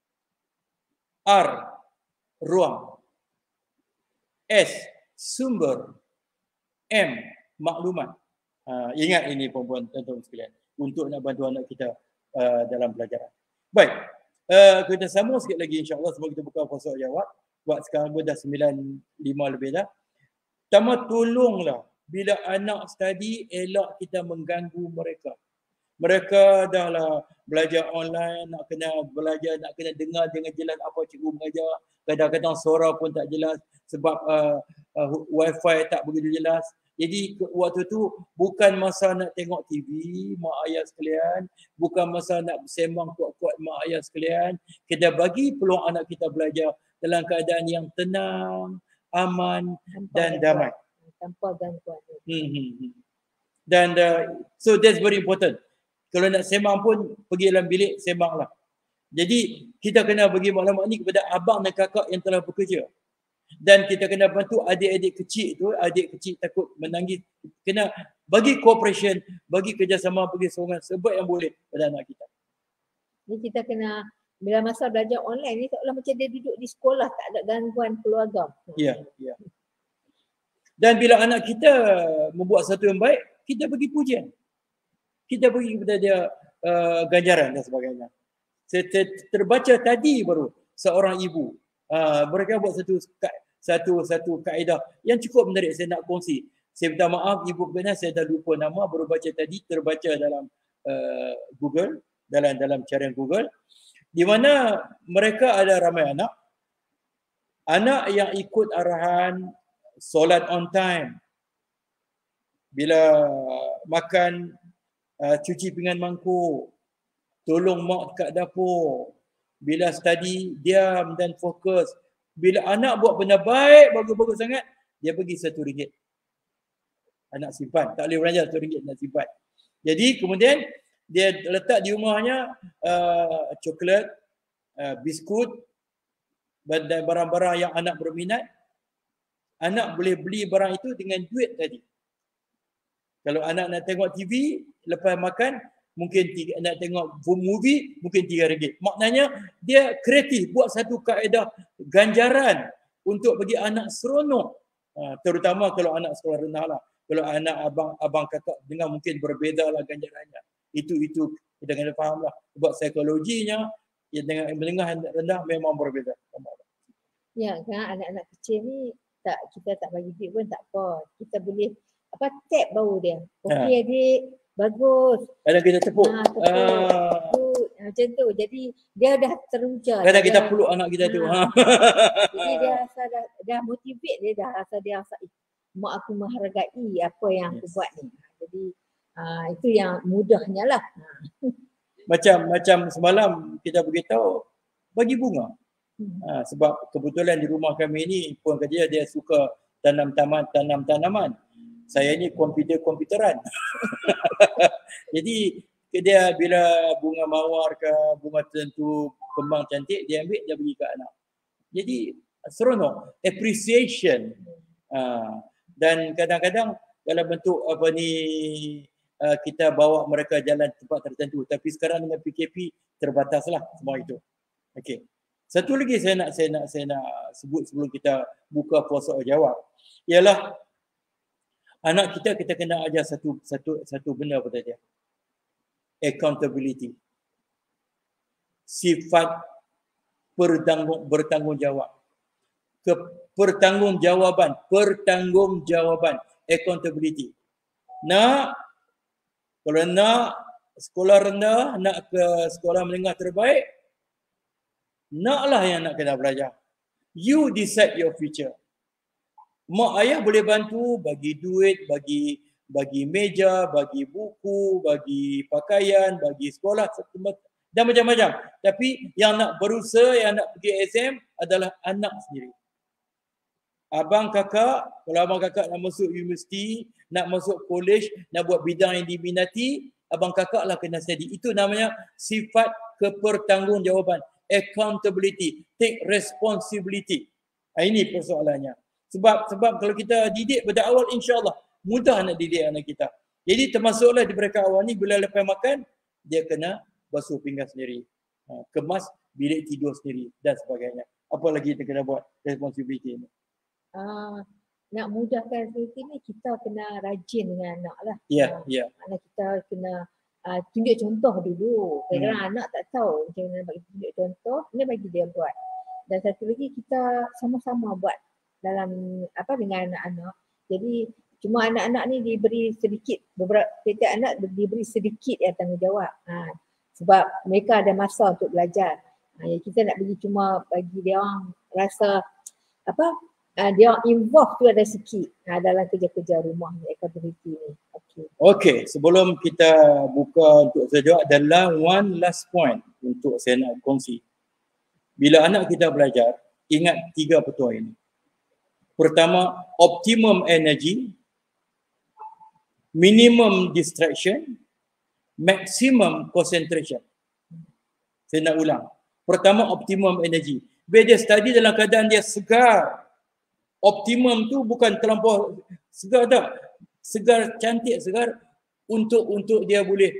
R ruang, S sumber, M maklumat. Ingat ini perempuan tuan-tuan sekalian untuk nak bantu anak kita dalam pelajaran. Baik, kita sambung sikit lagi insya-Allah sebelum kita buka soal jawab. Buat sekarang pun dah 9.05 lebih dah. Pertama, tolonglah bila anak study elak kita mengganggu mereka. Mereka dah lah belajar online, nak kena belajar, nak kena dengar dengan jelas apa cikgu mengajar. Kadang-kadang suara pun tak jelas sebab wifi tak begitu jelas. Jadi waktu tu bukan masa nak tengok TV, mak ayah sekalian. Bukan masa nak bersembang kuat-kuat mak ayah sekalian. Kita bagi peluang anak kita belajar dalam keadaan yang tenang, aman dan damai. Tanpa gangguan. Dan so that's very important. Kalau nak sembang pun pergi dalam bilik sembanglah. Jadi kita kena bagi maklumat ni kepada abang dan kakak yang telah bekerja. Dan kita kena bantu adik-adik kecil tu, adik kecil takut menangis. Kena bagi cooperation, bagi kerjasama, bagi sokongan sebaik yang boleh pada anak kita. Ni kita kena, bila masa belajar online ni seolah macam dia duduk di sekolah, tak ada gangguan keluarga. Ya. Dan bila anak kita membuat satu yang baik, kita bagi pujian. Kita bagi kepada dia ganjaran dan sebagainya. Saya terbaca tadi baru seorang ibu, mereka buat satu kaedah yang cukup menarik saya nak kongsi. Saya minta maaf ibu kerana saya dah lupa nama, baru baca tadi, terbaca dalam Google, dalam carian Google, di mana mereka ada ramai anak yang ikut arahan solat on time, bila makan cuci pinggan mangkuk, tolong mak kat dapur, bila study diam dan fokus. Bila anak buat benda baik, bagus-bagus sangat, dia bagi RM1. Anak simpan, tak boleh belanja RM1 nak simpan. Jadi kemudian dia letak di rumahnya coklat, biskut dan barang-barang yang anak berminat, anak boleh beli barang itu dengan duit tadi. Kalau anak nak tengok TV, lepas makan, mungkin nak tengok movie, mungkin RM3. Maknanya dia kreatif, buat satu kaedah ganjaran untuk bagi anak seronok. Terutama kalau anak sekolah rendah lah. Kalau anak abang kakak dengar mungkin berbeza lah ganjarannya. Itu kita kena faham lah. Sebab psikologinya dengan menengah rendah memang berbeza. Ya kan, anak-anak kecil ni kita tak bagi duit pun tak apa. Kita boleh tap bau dia. Okey adik, bagus. Kadang kita tepuk. Macam tu. Jadi dia dah teruja. Kadang kita peluk anak kita tu. Jadi dia rasa dah motivate, dia rasa mak aku menghargai apa yang aku buat ni. Jadi itu yang mudahnya lah. Macam semalam kita beritahu bagi bunga. Sebab kebetulan di rumah kami ni puan kerja dia suka tanam tanaman. Saya ni komputeran. Jadi dia bila bunga mawar ke bunga tertentu kembang cantik dia ambil dia bagi ke anak. Jadi seronok, appreciation. Dan kadang-kadang dalam bentuk kita bawa mereka jalan tempat tertentu, tapi sekarang dengan PKP terbataslah semua itu. Okey. Satu lagi saya nak sebut sebelum kita buka puasa jawab ialah anak kita kena ajar satu benda apa tadi? Accountability. Sifat bertanggungjawab. Pertanggungjawaban, accountability. Kalau nak sekolah rendah, nak ke sekolah menengah terbaik, naklah yang nak kena belajar. You decide your future. Mak ayah boleh bantu bagi duit, bagi meja, bagi buku, bagi pakaian, bagi sekolah dan macam-macam. Tapi yang nak berusaha, yang nak pergi exam adalah anak sendiri. Abang kakak, kalau abang kakak nak masuk universiti, nak masuk college, nak buat bidang yang diminati, abang kakak lah kena study. Itu namanya sifat kepertanggungjawaban. Accountability, take responsibility. Ini persoalannya. Sebab kalau kita didik pada awal, insya-Allah mudah nak didik anak kita. Jadi termasuklah di mereka awal ni bila lepas makan dia kena basuh pinggan sendiri, kemas bilik tidur sendiri dan sebagainya. Apa lagi kita kena buat responsibility ni? Nak mudahkan seperti ni kita kena rajin dengan anak lah. Ya. Anak kita kena tunjuk contoh dulu. Kadang-kadang anak tak tahu macam mana bagi tunjuk contoh, kena bagi dia buat. Dan satu lagi kita sama-sama buat dalam dengan anak-anak. Jadi cuma anak-anak ni diberi sedikit, setiap anak diberi sedikit yang tanggungjawab. Sebab mereka ada masa untuk belajar. Kita nak bagi cuma bagi dia orang rasa dia orang involve tu ada sikit dalam kerja-kerja rumah ni, accountability ni. Okey, sebelum kita buka untuk sejawab adalah one last point untuk saya nak kongsi. Bila anak kita belajar, ingat 3 petua ini. Pertama, optimum energy, minimum distraction, maximum concentration. Saya nak ulang. Pertama, optimum energy. Bila dia study dalam keadaan dia segar. Optimum tu bukan terlampau segar tak. Segar, cantik, segar untuk dia boleh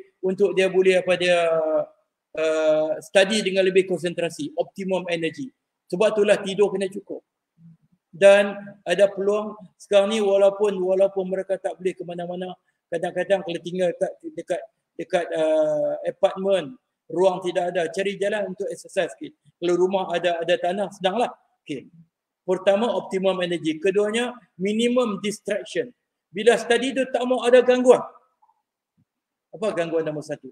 study dengan lebih konsentrasi. Optimum energy. Sebab itulah tidur kena cukup. Dan ada peluang sekarang ni walaupun mereka tak boleh ke mana-mana, kadang-kadang kalau tinggal dekat apartment, ruang tidak ada, cari jalan untuk exercise sikit. Kalau rumah ada tanah, senanglah. Okey. Pertama, optimum energy. Keduanya, minimum distraction. Bila study tu tak mau ada gangguan. Apa gangguan nombor 1?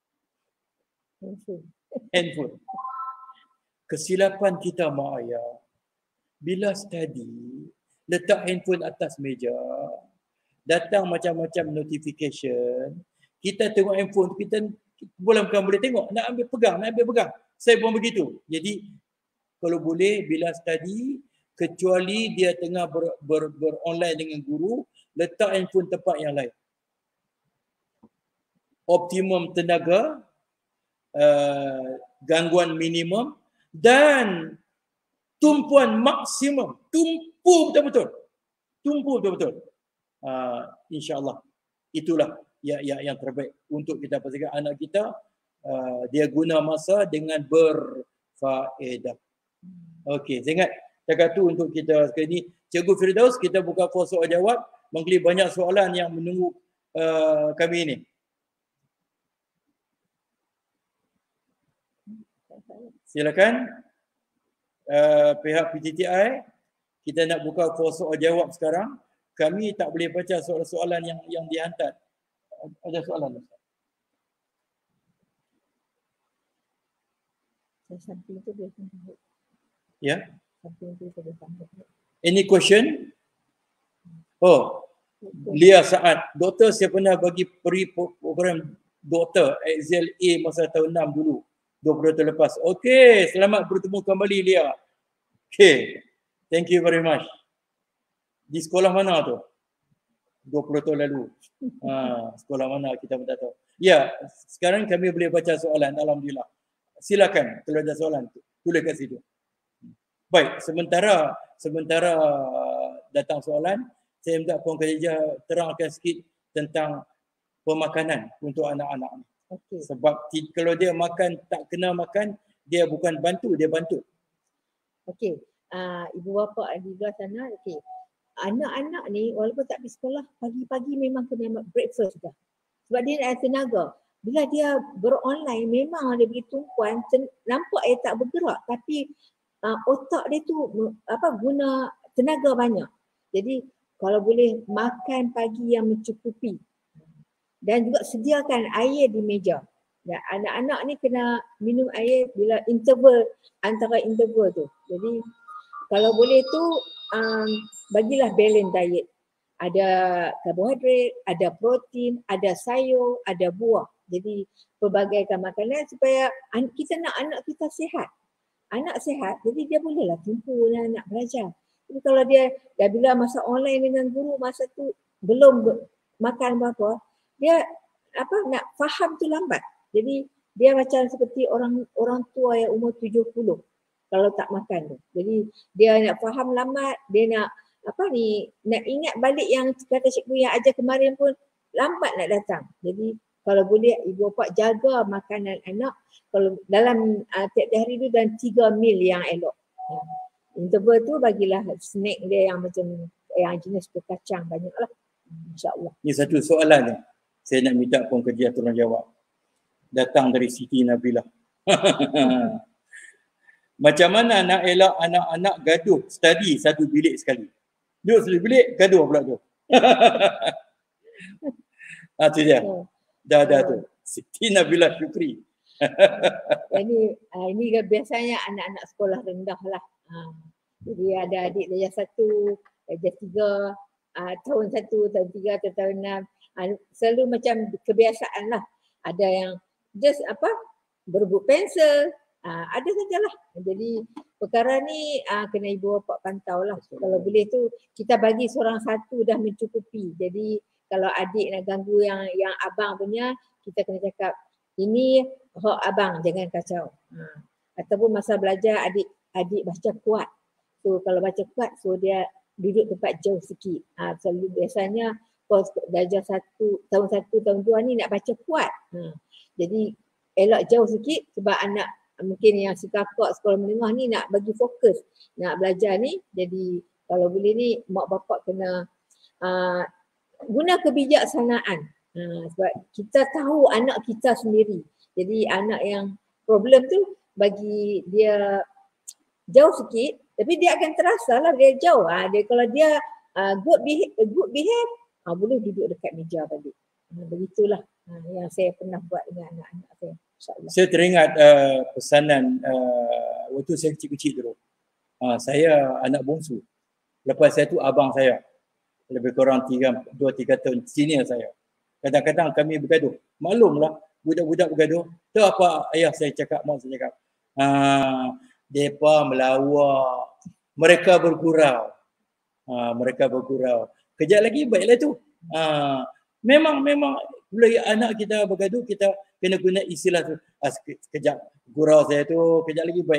Handphone. Kesilapan kita mak ayah. Bila study, letak handphone atas meja, datang macam-macam notification, kita tengok handphone, kita bukan boleh tengok, nak ambil pegang. Saya pun begitu. Jadi, kalau boleh, bila study, kecuali dia tengah ber-online dengan guru, letak handphone tempat yang lain. Optimum tenaga, gangguan minimum, dan tumpuan maksimum, tumpu betul-betul. InsyaAllah itulah yang terbaik untuk kita pastikan anak kita dia guna masa dengan berfaedah. Okey, saya ingat cakap tu untuk kita sekali ni. Cikgu Firdaus, kita buka for soal jawab. Mungkin banyak soalan yang menunggu kami ini. Silakan pihak PTTI, kita nak buka for soal jawab sekarang. Kami tak boleh baca soalan-soalan yang dihantar. Ada soalan? Ya. Any question? Oh, Lia Saad. Doktor, saya pernah bagi program doktor XLA masa tahun 6 dulu. 20 tahun lepas. Okey, selamat bertemu kembali Lia. Okey, thank you very much. Di sekolah mana tu? 20 tahun lalu. Sekolah mana kita pun tak tahu. Ya, sekarang kami boleh baca soalan. Alhamdulillah. Silakan kalau ada soalan, tulis kat situ. Baik, sementara datang soalan, saya minta Puan Khadijah terangkan sikit tentang pemakanan untuk anak-anak. Okey. Sebab kalau dia makan tak kena makan, dia bukan bantu, dia bantu. Okey. Ibu bapa di luar sana, okey. Anak-anak ni walaupun tak pergi sekolah, pagi-pagi memang kena breakfast dah. Sebab dia ada tenaga. Bila dia beronline memang dia beri tumpuan, nampak dia tak bergerak tapi otak dia tu guna tenaga banyak. Jadi kalau boleh makan pagi yang mencukupi dan juga sediakan air di meja. Dan anak-anak ni kena minum air bila antara interval tu. Jadi kalau boleh tu bagilah balance diet. Ada karbohidrat, ada protein, ada sayur, ada buah. Jadi pelbagaikan makanan supaya kita nak anak kita sihat. Anak sihat, jadi dia bolehlah tumpu dan nak belajar. Jadi kalau dia dah bila masa online dengan guru masa tu belum makan apa-apa, dia nak faham tu lambat. Jadi dia macam seperti orang tua yang umur 70 kalau tak makan tu. Jadi dia nak faham lambat, dia nak nak ingat balik yang kata cikgu yang ajar kemarin pun lambat nak datang. Jadi kalau boleh ibu bapa jaga makanan anak kalau dalam tiap-tiap hari tu dan 3 meal yang elok. Interval tu bagilah snack dia yang macam yang jenis kacang banyaklah. InsyaAllah. Ini satu soalan ni. Saya nak minta Puan Khadijah tolong jawab. Datang dari Siti Nabilah. Macam mana nak elak anak-anak gaduh study satu bilik sekali? Duduk satu bilik, gaduh pula tu. Tu dia. Dah tu. Siti Nabilah Syukri. Ini biasanya anak-anak sekolah rendah lah. Jadi ada adik darjah 1, darjah 3, tahun 1, tahun 3 atau tahun 6. Selalu macam kebiasaan lah. Ada yang just berebut pensel. Ada sajalah. Jadi perkara ni kena ibu bapa pantau lah. Kalau boleh tu kita bagi seorang satu dah mencukupi. Jadi kalau adik nak ganggu yang abang punya, kita kena cakap ini hak abang, jangan kacau. Ataupun masa belajar adik baca kuat. So kalau baca kuat, so dia duduk tempat jauh sikit. Selalu biasanya darjah 1, tahun 1, tahun 2 ni nak baca kuat. Jadi elok jauh sikit sebab anak mungkin yang si kakak sekolah menengah ni nak bagi fokus nak belajar ni. Jadi kalau boleh ni mak bapak kena guna kebijaksanaan. Sebab kita tahu anak kita sendiri. Jadi anak yang problem tu bagi dia jauh sikit tapi dia akan terasa lah dia jauh. Dia kalau dia good behave boleh duduk dekat meja balik. Begitulah yang saya pernah buat dengan anak-anak saya. InsyaAllah. Saya teringat pesanan waktu saya kecil-kecil dulu. Saya anak bongsu. Lepas saya tu abang saya. Lebih kurang 2-3 tahun senior saya. Kadang-kadang kami bergaduh. Maklumlah budak-budak bergaduh. Tahu apa ayah saya cakap, mak saya cakap? Mereka melawak. Mereka bergurau. Mereka bergurau. Kejap lagi baiklah tu. Memang bila anak kita bergaduh, kita kena guna istilah tu. Sekejap gurau saya tu, kejap lagi baiklah.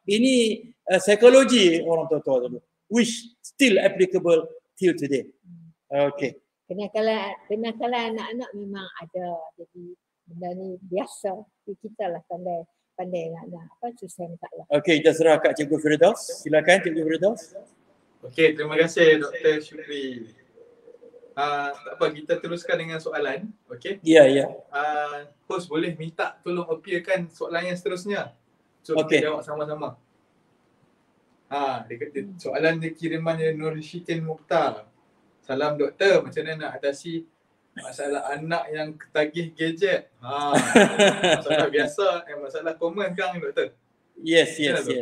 ini psikologi orang tua-tua dulu, which still applicable till today. Okay. Kenakalan anak-anak memang ada. Jadi benda ni biasa. Kita lah pandai nak susah masalah. Okay, kita serah kat Cikgu Firdaus. Silakan Cikgu Firdaus. Okey, terima kasih Dr. Syukri. Tak apa, kita teruskan dengan soalan. Okey. Ya, ya. Host boleh minta tolong appearkan soalan yang seterusnya. So Okey. kita jawab sama-sama. Dia kata soalan dia kirimannya Nur Syikin Mukhtar. Salam doktor, macam mana nak atasi masalah anak yang ketagih gadget? Masalah biasa, masalah common kan doktor? Yes.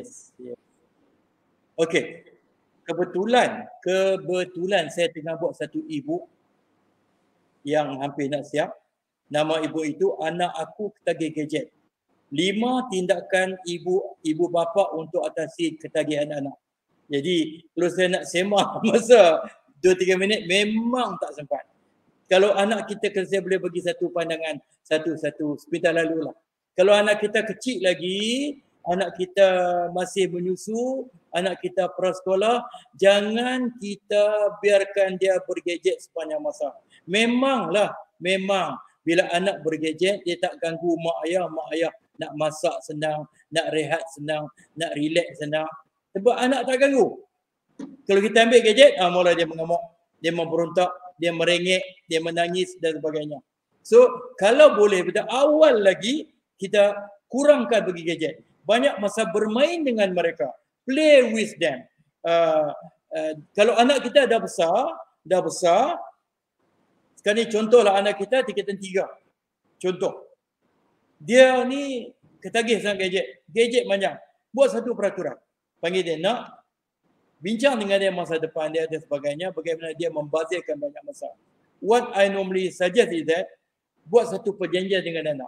Okay. Kebetulan saya tengah buat satu e-book yang hampir nak siap. Nama e-book itu Anak Aku Ketagih Gadget. 5 tindakan ibu bapa untuk atasi ketagihan anak. Jadi kalau saya nak sembah masa 2-3 minit memang tak sempat. Kalau anak kita, kalau saya boleh bagi satu pandangan satu sebentar lalu lah. Kalau anak kita kecil lagi, anak kita masih menyusu, anak kita prasekolah, jangan kita biarkan dia bergadget sepanjang masa. Memang bila anak bergadget, dia tak ganggu mak ayah nak masak senang, nak rehat senang, nak relax senang. Sebab anak tak ganggu. Kalau kita ambil gadget, mula dia mengamuk, dia memberontak, dia merengek, dia menangis dan sebagainya. So, kalau boleh pada awal lagi, kita kurangkan bagi gadget. Banyak masa bermain dengan mereka. Play with them. Kalau anak kita dah besar, sekarang ni contohlah anak kita tingkatan 3. Contoh. Dia ni ketagih sangat gadget banyak. Buat satu peraturan. Panggil dia nak, bincang dengan dia masa depan dia dan sebagainya, bagaimana dia membazirkan banyak masa. What I normally suggest is that, buat satu perjanjian dengan anak.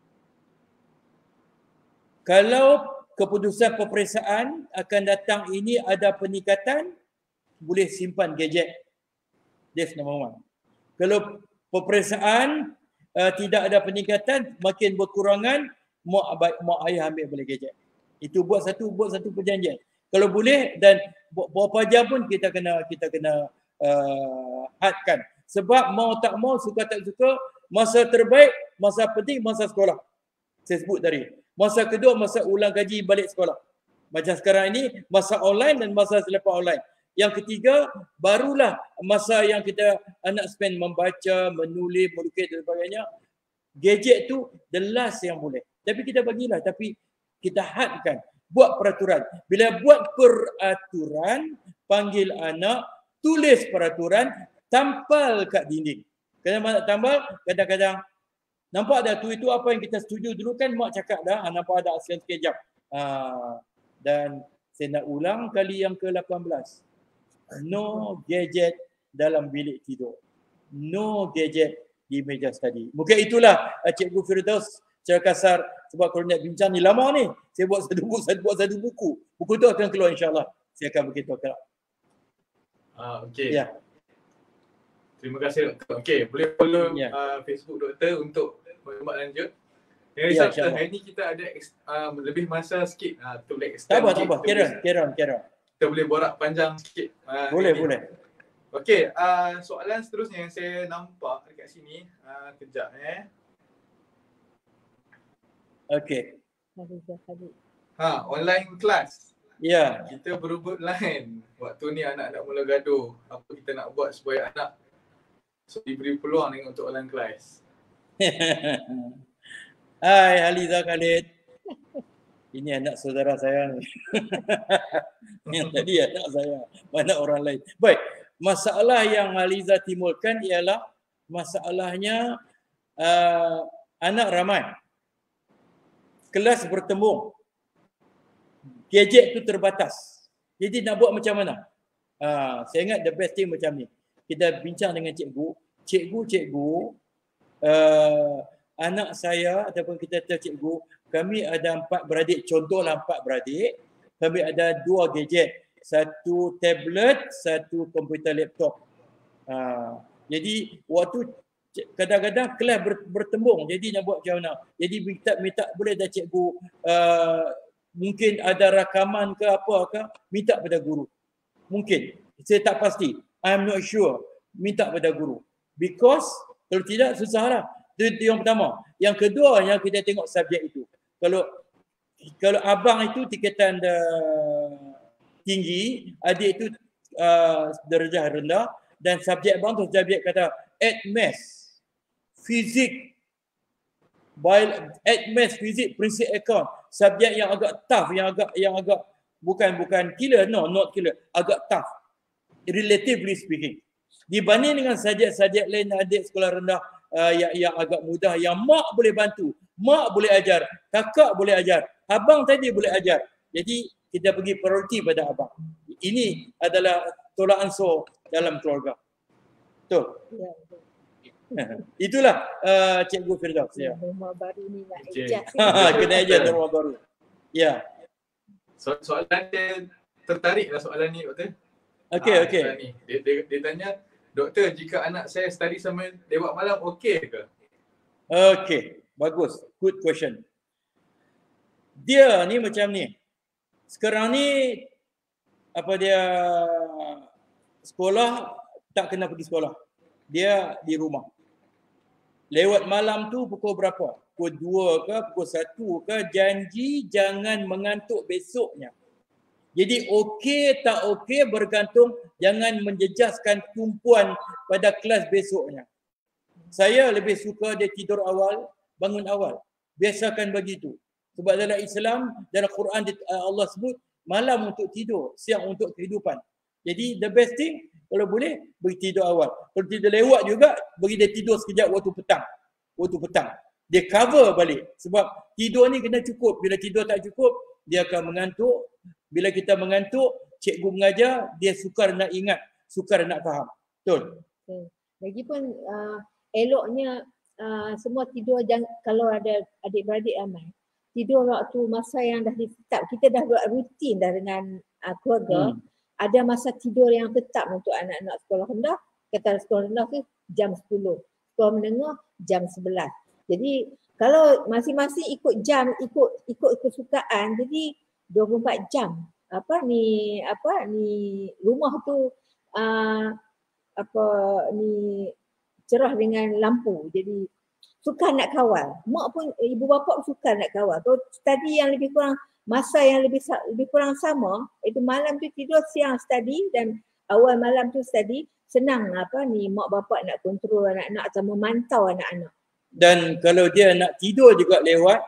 Kalau keputusan peperiksaan akan datang ini ada peningkatan, boleh simpan gadget. That's number 1. Kalau peperiksaan tidak ada peningkatan, makin berkurangan, mak ayah ambil boleh gadget. Itu buat satu perjanjian. Kalau boleh dan berapa jam pun kita kena hadkan. Sebab mau tak mau, suka tak suka, masa terbaik, masa penting, masa sekolah. Saya sebut tadi. Masa kedua, masa ulang kaji balik sekolah. Macam sekarang ini, masa online dan masa selepas online. Yang ketiga, barulah masa yang kita anak spend membaca, menulis, melukis dan sebagainya. Gadget tu the last yang boleh. Tapi kita bagilah, tapi kita hadkan. Buat peraturan. Bila buat peraturan, panggil anak, tulis peraturan, tampal kat dinding. Kenapa nak tampal? Kadang-kadang, nampak dah tu itu apa yang kita setuju dulu kan mak cakap dah, nampak ada ASEAN sekejap. Dan saya nak ulang kali yang ke-18. No gadget dalam bilik tidur. No gadget di meja study. Mungkin itulah Cikgu Firdaus secara kasar, sebab kalau nak bincang ni lama ni. Saya buat satu buku. Buku tu akan keluar insya-Allah. Saya akan beritahu kelak. Okey. Ya. Terima kasih doktor. Okey, boleh follow Facebook doktor untuk maklumat lanjut. Ya, hari ni kita ada lebih masa sikit. Kita boleh extend. Tak apa. Kira. Kita boleh borak panjang sikit. Boleh. Okey, soalan seterusnya yang saya nampak dekat sini, kejap Okey. Online class. Ya. Kita berebut line. Waktu ni anak mula gaduh. Apa kita nak buat supaya anak diberi peluang untuk online class. Hai Haliza Khalid. Ini anak saudara saya ni. Yang tadi anak saya. Mana orang lain. Baik. Masalah yang Haliza timbulkan ialah masalahnya anak ramai. Kelas bertembung. Gadget tu terbatas. Jadi nak buat macam mana? Saya ingat the best thing macam ni. Kita bincang dengan cikgu. Cikgu, anak saya ataupun kita tahu cikgu, kami ada 4 beradik. Contohlah 4 beradik. Kami ada 2 gadget. 1 tablet, 1 komputer laptop. Jadi waktu kadang-kadang kelas bertembung. Jadi nak buat macam mana? Jadi minta boleh dah cikgu mungkin ada rakaman ke apa ke, minta pada guru. Mungkin, saya tak pasti. I'm not sure. Minta pada guru. Because kalau tidak susahlah. Itu yang pertama. Yang kedua yang kita tengok subjek itu. Kalau abang itu tingkatan tinggi, adik itu darjah rendah, dan subjek abang tu subjek kata maths, fizik, maths, fizik, prinsip account, subjek yang agak tough, yang agak bukan killer, no, not killer, agak tough, relatively speaking. Dibanding dengan subjek lain adik sekolah rendah yang agak mudah, yang mak boleh bantu, mak boleh ajar, kakak boleh ajar, abang tadi boleh ajar. Jadi kita bagi prioriti pada abang. Ini adalah tolak ansur dalam keluarga. Betul? Ya. Itulah Cikgu Firdaus. Ya. Norma baru ni nak Okey. adjust. Kena ajar norma baru. Ya. Soalan dia tertariklah soalan ni, Doktor. Okey. Soalan ni. Dia tanya, Doktor, jika anak saya study sambil lewat malam, okey ke? Okey. Bagus. Good question. Dia ni macam ni. Sekarang ni apa dia sekolah tak kena pergi sekolah. Dia di rumah. Lewat malam tu pukul berapa? Pukul 2 ke, pukul 1 ke, janji jangan mengantuk besoknya. Jadi okey tak okey bergantung, jangan menjejaskan tumpuan pada kelas besoknya. Saya lebih suka dia tidur awal, bangun awal. Biasakan begitu. Sebab dalam Islam, dalam Quran Allah sebut malam untuk tidur, siang untuk kehidupan. Jadi the best thing kalau boleh bagi tidur awal. Kalau tidur lewat juga bagi dia tidur sekejap waktu petang. Dia cover balik. Sebab tidur ni kena cukup. Bila tidur tak cukup, dia akan mengantuk. Bila kita mengantuk, cikgu mengajar, dia sukar nak ingat, sukar nak faham. Betul? Lagipun eloknya semua tidur kalau ada adik-beradik ramai. Tidur waktu masa yang dah ditetap. Kita dah buat rutin dah dengan keluarga. Ada masa tidur yang tetap untuk anak-anak sekolah rendah. Kata sekolah rendah tu jam 10. Sekolah menengah jam 11. Jadi kalau masing-masing ikut jam, ikut kesukaan, jadi 24 jam. Rumah tu cerah dengan lampu. Jadi sukar nak kawal. Mak pun, ibu bapa pun sukar nak kawal. Kalau study yang lebih kurang, masa yang lebih kurang sama, itu malam tu tidur, siang study dan awal malam tu study, senang mak bapak nak kontrol anak-anak atau memantau anak-anak. Dan kalau dia nak tidur juga lewat,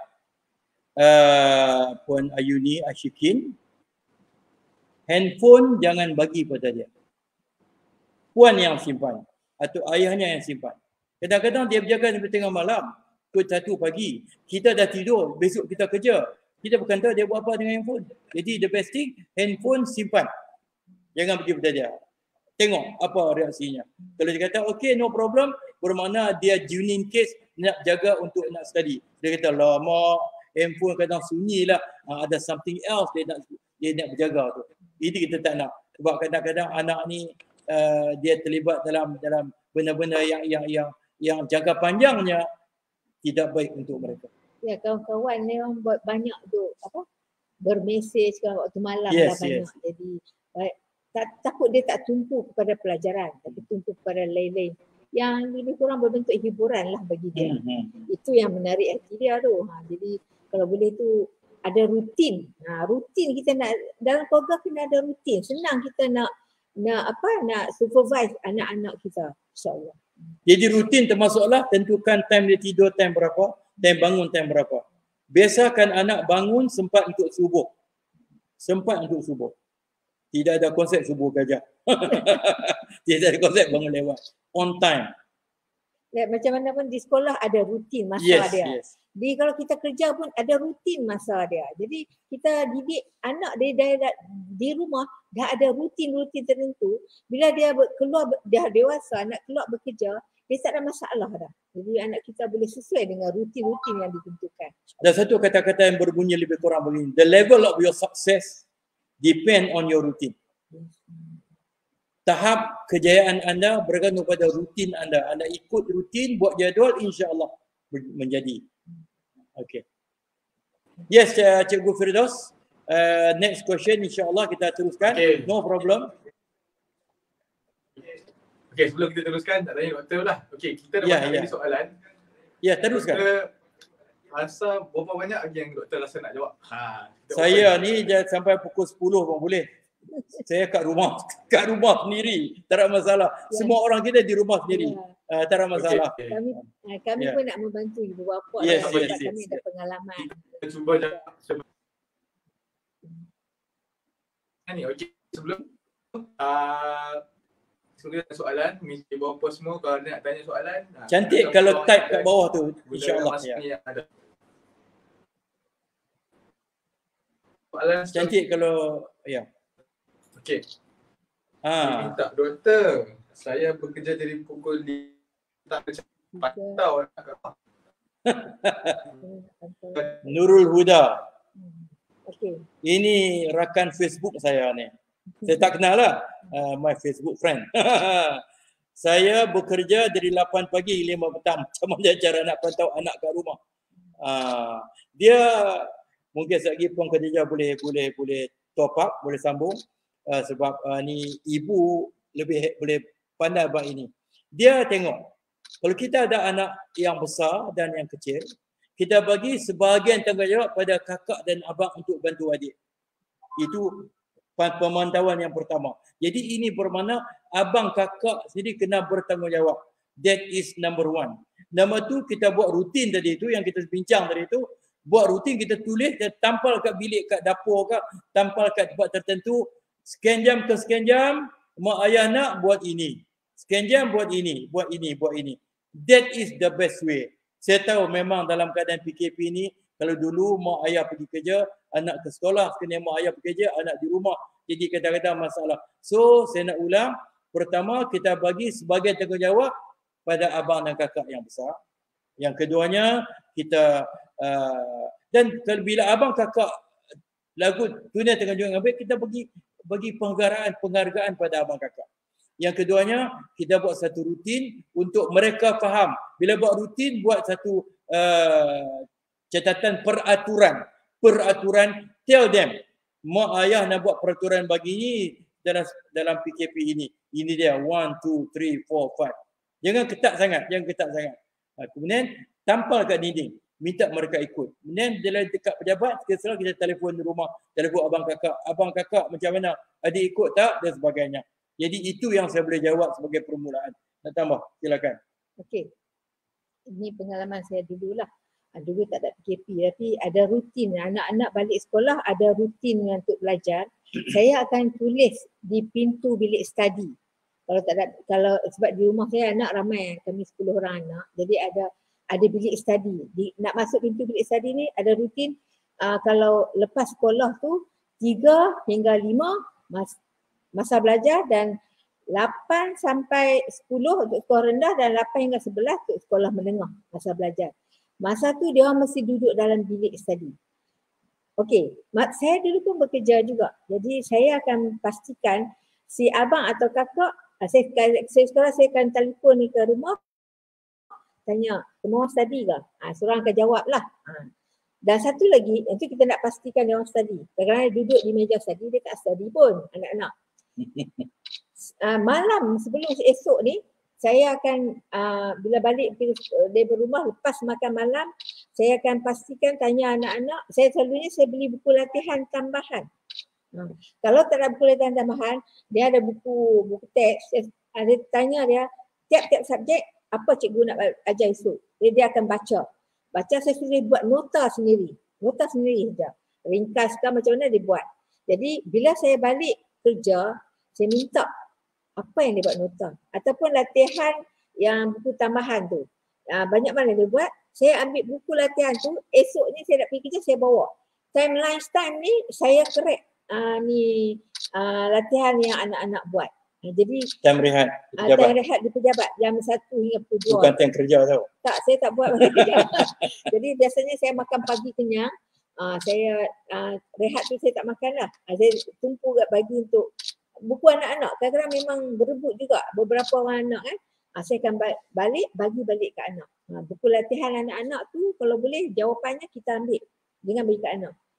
Puan Ayuni Ashikin, handphone jangan bagi pada dia. Puan yang simpan atau ayahnya yang simpan. Kadang-kadang dia berjaga sampai tengah malam, pukul 1 pagi. Kita dah tidur, besok kita kerja. Kita bukan tahu dia buat apa dengan handphone. Jadi the best thing, handphone simpan. Jangan pergi pada dia. Tengok apa reaksinya. Kalau dia kata okay no problem, bermakna dia genuine case nak jaga untuk nak study. Dia kata lama handphone kadang sunyi lah. Ada something else dia nak berjaga tu. Itu kita tak nak. Sebab kadang-kadang anak ni dia terlibat dalam benda-benda yang jangka panjangnya tidak baik untuk mereka. Ya, kawan-kawan ni orang buat banyak tu bermesej kan waktu malam Yes, banyak. yes. Jadi takut dia tak tumpu kepada pelajaran tapi tumpu kepada lain-lain yang lebih kurang berbentuk hiburan lah bagi dia. Itu yang menarik hati dia tu. Jadi kalau boleh tu ada rutin. Rutin kita nak dalam keluarga kena ada rutin. Senang kita nak supervise anak-anak kita, insya-Allah. Jadi rutin termasuklah tentukan time dia tidur time berapa, time bangun time berapa. Biasakan anak bangun sempat untuk subuh. Tidak ada konsep subuh gajah. Tidak ada konsep bangun lewat. On time. Macam mana pun di sekolah ada rutin masa dia. Yes. Jadi kalau kita kerja pun ada rutin masa dia. Jadi kita didik anak dia di rumah dah ada rutin tertentu. Bila dia keluar, dah dewasa, nak keluar bekerja, dia tak ada masalah dah. Jadi anak kita boleh sesuai dengan rutin-rutin yang ditentukan. Ada satu kata-kata yang berbunyi lebih kurang begini. The level of your success depend on your routine. Tahap kejayaan anda bergantung pada rutin anda. Anda ikut rutin, buat jadual, insya-Allah menjadi. Okay. Yes, Cikgu Firdaus. Next question insya-Allah kita teruskan. Okay. No problem. Okey, sebelum kita teruskan nak tanya doktor lah. Okey, kita dah Ya, banyak ya. lagi soalan. Ya, teruskan. Doktor rasa berapa banyak lagi yang doktor rasa nak jawab? Saya ni sampai pukul 10 pun boleh. Saya kat rumah sendiri. Tak ada masalah. Semua orang kita di rumah sendiri. Tak ada masalah. Okay. Kami Ya. pun nak membantu ibu bapa Yes, sebab yes, kami yes. ada pengalaman. Kita cuba jawab. Ni okey, sebelum sebelum ada soalan, ibu bapa semua kalau ada nak tanya soalan. Cantik kalau type kat bawah tu insya-Allah. Ya. Ya. Soalan Cantik kalau ya. okey. Saya minta doktor, saya bekerja dari pukul 5 tak pantau nak Nurul Huda. Okey. Ini rakan Facebook saya ni. Saya tak kenal lah. My Facebook friend. Saya bekerja dari 8 pagi hingga 5 petang. Macam mana cara nak pantau anak kat rumah? Dia mungkin sekejap Puan Khadijah boleh top up, boleh sambung. Sebab ni ibu lebih boleh pandai bab ini. Dia tengok. Kalau kita ada anak yang besar dan yang kecil, kita bagi sebahagian tanggungjawab pada kakak dan abang untuk bantu adik. Itu pemantauan yang pertama. Jadi ini bermakna abang kakak sendiri kena bertanggungjawab. That is number one. Nombor tu kita buat rutin tadi itu yang kita bincang tadi itu. Buat rutin kita tulis dan tampal kat bilik, kat dapur kat, tampal kat tempat tertentu. Sekian jam ke sekian jam, mak ayah nak buat ini. Sekian jam buat ini, buat ini, buat ini. That is the best way. Saya tahu memang dalam keadaan PKP ni, kalau dulu mak ayah pergi kerja, anak ke sekolah, sekarang mak ayah pergi kerja, anak di rumah. Jadi kadang-kadang masalah. So saya nak ulang, pertama kita bagi sebagai tanggungjawab pada abang dan kakak yang besar. Yang keduanya kita dan bila abang kakak lagu tunai tanggungjawab yang baik, kita bagi penghargaan pada abang kakak. Yang keduanya kita buat satu rutin untuk mereka faham. Bila buat rutin, buat satu catatan peraturan, tell them mak ayah nak buat peraturan bagi ni dalam PKP ini. Ini dia 1, 2, 3, 4, 5. Jangan ketat sangat. Kemudian tampal kat dinding. Minta mereka ikut. Kemudian bila dekat pejabat, kita telefon di rumah. Telefon abang kakak macam mana? Adik ikut tak? Dan sebagainya. Jadi itu yang saya boleh jawab sebagai permulaan. Nak tambah? Silakan. Okey. Ini pengalaman saya dululah. Dulu tak ada PKP tapi ada rutin. Anak-anak balik sekolah ada rutin untuk belajar. Saya akan tulis di pintu bilik study. Kalau sebab di rumah saya anak ramai, kami 10 orang anak. Jadi ada bilik study. Nak masuk pintu bilik study ni ada rutin kalau lepas sekolah tu 3 hingga 5 masa belajar dan 8 sampai 10 untuk sekolah rendah dan 8 hingga 11 untuk sekolah menengah masa belajar. Masa tu dia orang mesti duduk dalam bilik study. Okey, saya dulu pun bekerja juga. Jadi saya akan pastikan si abang atau kakak, saya akan telefon ni ke rumah, tanya, semua study ke? Seorang akan jawab lah. Dan satu lagi, nanti kita nak pastikan dia orang study. Kadang-kadang duduk di meja study, dia tak study pun anak-anak. Malam sebelum esok ni, saya akan bila balik dari rumah lepas makan malam, saya akan pastikan tanya anak-anak, saya beli buku latihan tambahan. Kalau tak ada buku latihan tambahan, dia ada buku teks, ada tanya dia tiap-tiap subjek apa cikgu nak ajar esok. Dia akan baca. Saya suruh buat nota sendiri saja. Ringkaskan macam mana dia buat. Jadi bila saya balik kerja, saya minta apa yang dia buat nota ataupun latihan yang buku tambahan tu. Banyak mana dia buat, saya ambil buku latihan tu, esoknya saya nak pergi kerja, saya bawa. Time lunch time ni saya correct latihan yang anak-anak buat. Jadi time rehat di pejabat jam 1 hingga pukul 2. Bukan time kerja tau. Tak, saya tak buat masa kerja. Jadi biasanya saya makan pagi kenyang, saya rehat tu saya tak makan lah. Saya tumpu bagi untuk buku anak-anak. Kadang-kadang memang berebut juga beberapa orang anak kan. Saya akan bagi ke anak. Buku latihan anak-anak tu kalau boleh jawapannya kita ambil. Jangan bagi ke anak.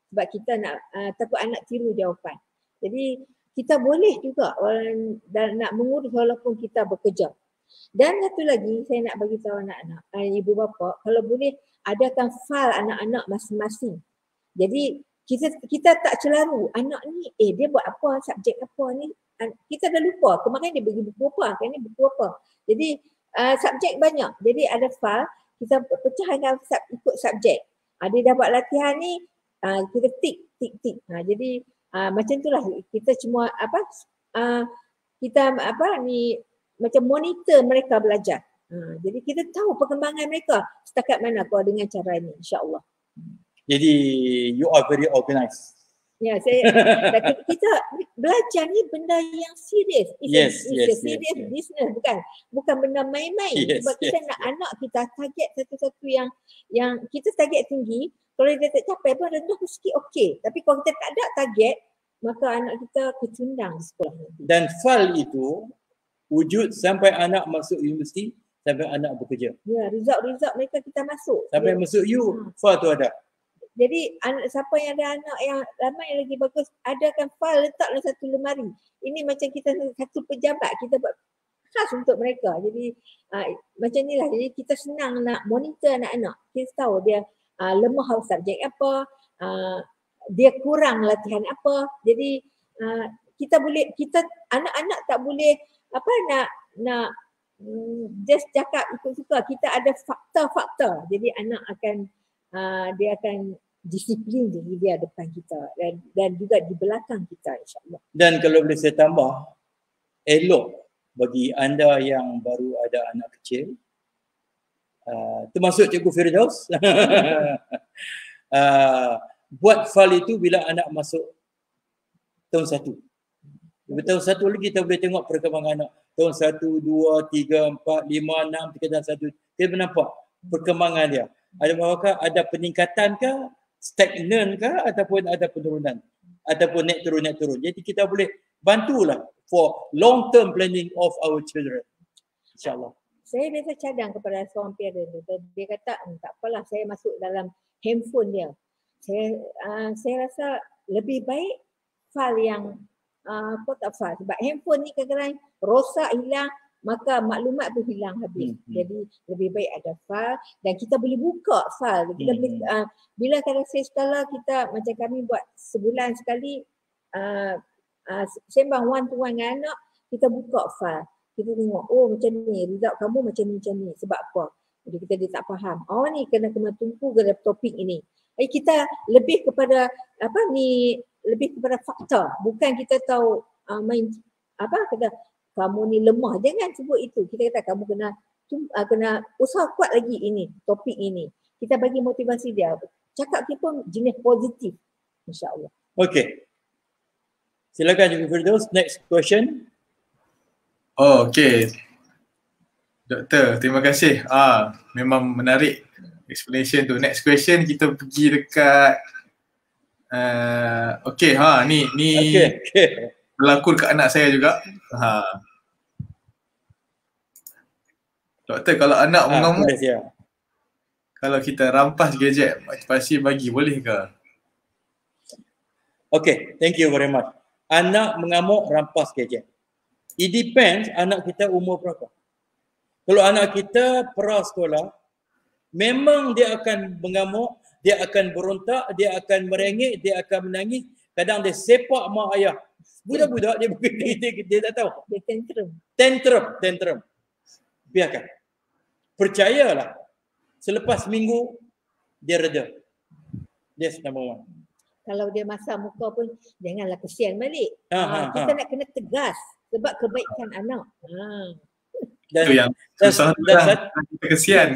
sebab kita nak takut anak tiru jawapan. Jadi kita boleh juga orang dan nak mengurus walaupun kita bekerja. Dan satu lagi saya nak bagi tahu anak-anak, ibu bapa, kalau boleh adakan file anak-anak masing-masing. Jadi kita tak celaru anak ni dia buat apa, subjek apa ni, kita dah lupa kemarin dia bagi buku apa, kan ni buku apa. Jadi subjek banyak. Jadi ada file kita pecahkan ikut subjek. Dia dah buat latihan ni, kita tik. Jadi macam itulah kita semua kita macam monitor mereka belajar. Jadi kita tahu perkembangan mereka setakat mana kalau dengan cara ini, insya-Allah. Jadi you are very organized. Ya, kita belajar ni benda yang serius. It's a serious business, bukan benda main-main. Sebab kita nak anak kita target satu-satu yang kita target tinggi, kalau dia tak capai pun rendah sikit okey. Tapi kalau kita tak ada target, maka anak kita kecundang sekolah nanti. Dan file itu wujud sampai anak masuk universiti, sampai anak bekerja. Ya, result mereka kita masuk. Sampai masuk file tu ada. Jadi siapa yang ada anak yang ramai yang lagi bagus, adakan file letak dalam satu lemari. Ini macam kita satu pejabat, kita buat khas untuk mereka. Jadi macam inilah, jadi kita senang nak monitor anak-anak. Kita tahu dia lemah subjek apa, dia kurang latihan apa. Jadi kita anak-anak tak boleh nak just cakap ikut suka. Kita ada fakta-fakta. Jadi anak dia akan disiplin dia depan kita dan juga di belakang kita, insya-Allah. Dan kalau boleh saya tambah, elok bagi anda yang baru ada anak kecil, termasuk Cikgu Firdaus, buat file itu bila anak masuk tahun 1. Tahun 1 lagi kita boleh tengok perkembangan anak. Tahun 1, 2, 3, 4, 5, 6, kita dah 1. Kita nampak perkembangan dia. Adakah ada peningkatan ke, stagnan ke, ataupun ada penurunan, ataupun naik turun. Jadi kita boleh bantulah for long term planning of our children, insyaAllah. Saya biasa cadang kepada seorang parent tu, dia kata tak apalah saya masuk dalam handphone dia. Saya rasa lebih baik file yang tak file, sebab handphone ni kadang-kadang rosak, hilang, maka maklumat pun hilang habis. Jadi lebih baik ada file dan kita boleh buka file. Kita boleh, bila kalau saya sekolah, kita macam kami buat sebulan sekali sembang one to one dengan anak, kita buka file. Kita tengok, oh macam ni, result kamu macam ni. Sebab apa? Jadi dia tak faham. Oh ni kena tumpu ke topik ini. Kita lebih kepada lebih kepada fakta. Bukan kita tahu main kata kamu ni lemah. Jangan sebut itu. Kita kata kamu kena usaha kuat lagi ini, topik ini. Kita bagi motivasi dia. Cakap kita pun jenis positif. InsyaAllah. Okay. Silakan Cikgu Firdaus. Next question. Oh, okay. Doktor, terima kasih. Memang menarik explanation tu. Next question kita pergi dekat ni Okay. berlaku dekat anak saya juga. Doktor, kalau anak mengamuk, kalau kita rampas gadget motivasi bagi, boleh ke? Okay, thank you very much. Anak mengamuk, rampas gadget. It depends anak kita umur berapa. Kalau anak kita pra-sekolah, memang dia akan mengamuk, dia akan berontak, dia akan merengek, dia akan menangis. Kadang dia sepak mak ayah. Budak-budak dia tak tahu. Dia Tantrum. Biarkan. Percayalah. Selepas minggu, dia reda. That's number one. Kalau dia masam muka pun, janganlah kesian balik. Kita nak kena tegas sebab kebaikan anak. Itu yang susah kita kesian.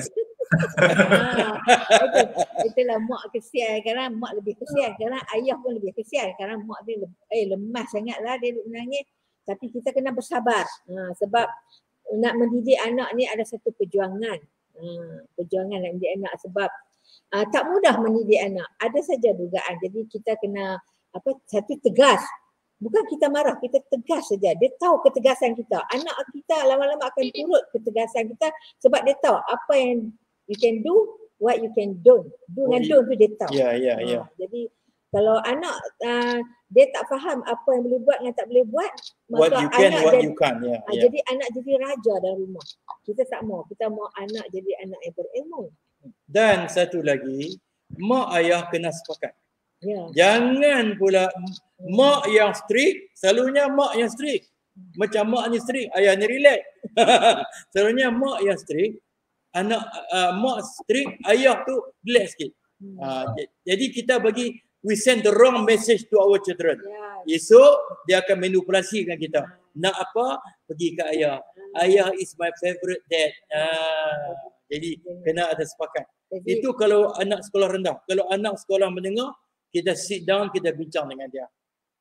Itulah mak kesian. Kadang mak lebih kesian. Kadang ayah pun lebih kesian. Kadang mak dia lemah sangatlah, dia duduk menangis. Tapi kita kena bersabar. Sebab nak mendidik anak ni ada satu perjuangan. Perjuangan nak mendidik anak sebab tak mudah mendidik anak. Ada saja dugaan. Jadi kita kena satu tegas. Bukan kita marah, kita tegas saja. Dia tahu ketegasan kita. Anak kita lama-lama akan turut ketegasan kita sebab dia tahu apa yang you can do, what you can don't. Do dengan don't tu dia tahu. Ya. Jadi Kalau anak dia tak faham apa yang boleh buat dan tak boleh buat, What maka you can, anak what jadi, you can't. Yeah, yeah. jadi anak jadi raja dalam rumah. Kita tak mau. Kita mau anak jadi anak yang berilmu. Dan satu lagi, mak ayah kena sepakat. Ya. Jangan pula mak yang strict, selalunya mak yang strict. Macam mak ni strict, ayah ni relax. Selalunya mak yang strict, mak strict, ayah tu relax sikit. Jadi kita we send the wrong message to our children. Ya. Esok dia akan manipulasikan kita. Nak apa? Pergi ke ayah. Ayah is my favorite dad. Jadi kena ada sepakat. Jadi, Itu kalau anak sekolah rendah. Kalau anak sekolah menengah, kita sit down, kita bincang dengan dia.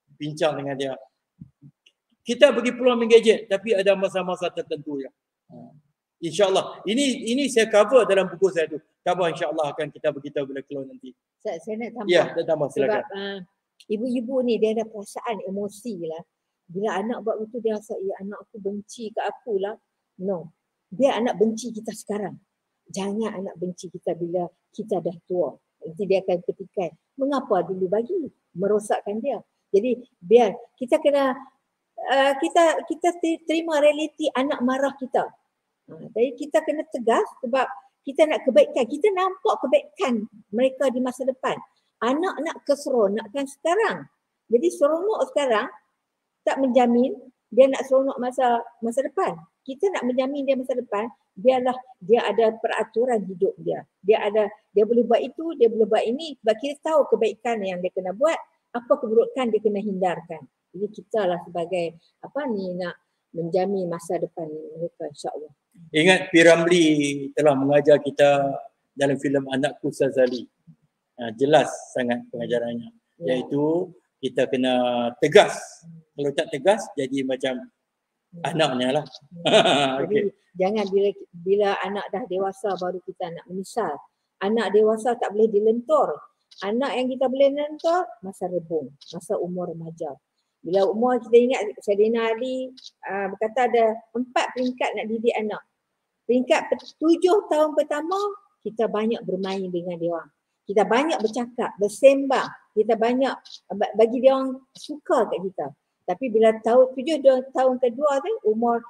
Kita bagi peluang main gadget, tapi ada masa-masa tertentu ya. InsyaAllah. Ini saya cover dalam buku saya tu. Cover insyaAllah akan kita beritahu bila keluar nanti. saya nak tambah. Ya, kita tambah silakan. Sebab ibu-ibu ni dia ada perasaan emosi lah. Bila anak buat begitu dia rasa, ya anak aku benci ke aku lah. No. Dia anak benci kita sekarang. Jangan anak benci kita bila kita dah tua. Nanti dia akan petikan. Mengapa dulu bagi? Merosakkan dia. Jadi biar kita kena kita terima realiti anak marah kita. Jadi kita kena tegas sebab kita nak kebaikan. Kita nampak kebaikan mereka di masa depan. Anak nak keseronokkan sekarang. Jadi seronok sekarang tak menjamin dia nak seronok masa depan. Kita nak menjamin dia masa depan, biarlah dia ada peraturan hidup dia. Dia boleh buat itu, dia boleh buat ini sebab kita tahu kebaikan yang dia kena buat, apa keburukan dia kena hindarkan. Jadi kita lah sebagai nak menjamin masa depan mereka, insya-Allah. Ingat P. Ramlee telah mengajar kita dalam filem Anakku Sazali. Jelas sangat pengajarannya. Ya. Iaitu kita kena tegas. Kalau tak tegas jadi macam anaknya lah. Jadi jangan bila anak dah dewasa baru kita nak menyesal. Anak dewasa tak boleh dilentur. Anak yang kita boleh lentur masa rebung, masa umur remaja. Bila umur kita ingat Saidina Ali berkata ada 4 peringkat nak didik anak. Peringkat 7 tahun pertama kita banyak bermain dengan dia orang. Kita banyak bercakap, bersembang. Kita banyak bagi dia orang suka kat kita. Tapi bila tahun 7 tahun kedua tu umur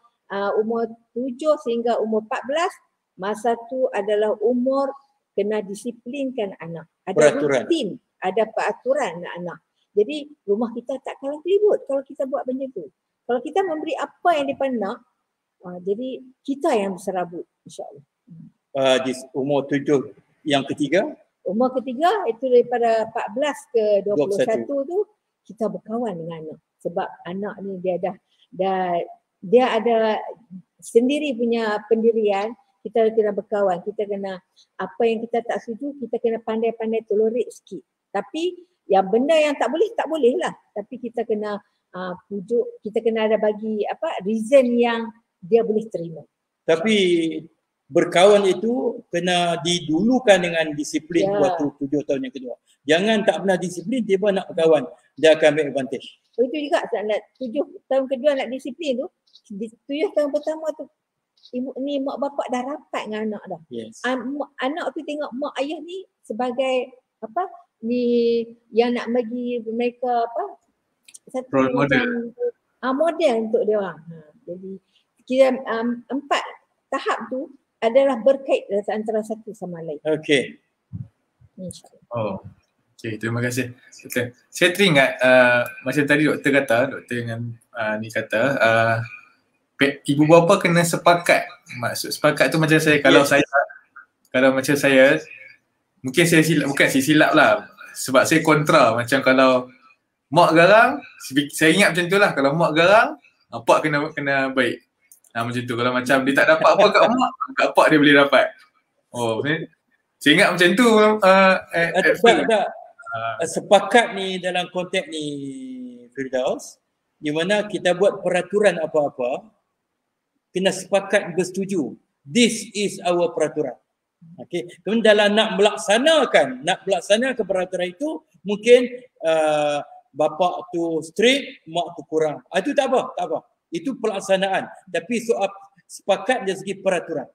7 sehingga umur 14, masa tu adalah umur kena disiplinkan anak. Ada Peraturan. rutin, ada peraturan anak. Jadi rumah kita tak kalah ribut kalau kita buat benda tu. Kalau kita memberi apa yang mereka nak, jadi kita yang berserabut, insya-Allah. Di umur 7 yang ketiga, umur ketiga itu daripada 14 ke 21 tu kita berkawan dengan anak. Sebab anak ni dia ada sendiri punya pendirian. Kita kena berkawan, kita kena apa yang kita tak setuju, kita kena pandai-pandai tolerate sikit. Tapi yang benda yang tak boleh lah. Tapi kita kena pujuk, kita kena ada bagi reason yang dia boleh terima. tapi berkawan itu kena didulukan dengan disiplin waktu 7 tahun yang kedua. Jangan tak pernah disiplin, tiba nak berkawan, dia akan ambil advantage. Itu juga 7 tahun kedua nak disiplin tu, 7 tahun pertama tu ibu ni mak bapak dah rapat dengan anak dah. Yes. Anak tu tengok mak ayah ni sebagai ni yang nak bagi mereka satu role model. Model untuk dia orang. Jadi kira 4 tahap tu adalah berkait antara satu sama lain. Okey. Oh. Okey, terima kasih. Doktor. Saya teringat macam tadi doktor dengan ni kata ibu bapa kena sepakat. Maksud sepakat tu macam saya kalau macam saya mungkin saya silap, bukan saya silap lah sebab saya kontra. Macam kalau mak garang, saya ingat macam tu lah, kalau mak garang pak kena baik. Macam tu. Kalau macam dia tak dapat apa kat mak, kat pak dia boleh dapat. Oh, saya ingat macam tu. Sepakat ni dalam konteks ni Firdaus, di mana kita buat peraturan apa-apa kena sepakat bersetuju. This is our peraturan. Okey. Kemudian dalam nak melaksanakan peraturan itu mungkin bapa tu strict, mak tu kurang. Itu tak apa. Itu pelaksanaan. Tapi soal sepakat dari segi peraturan.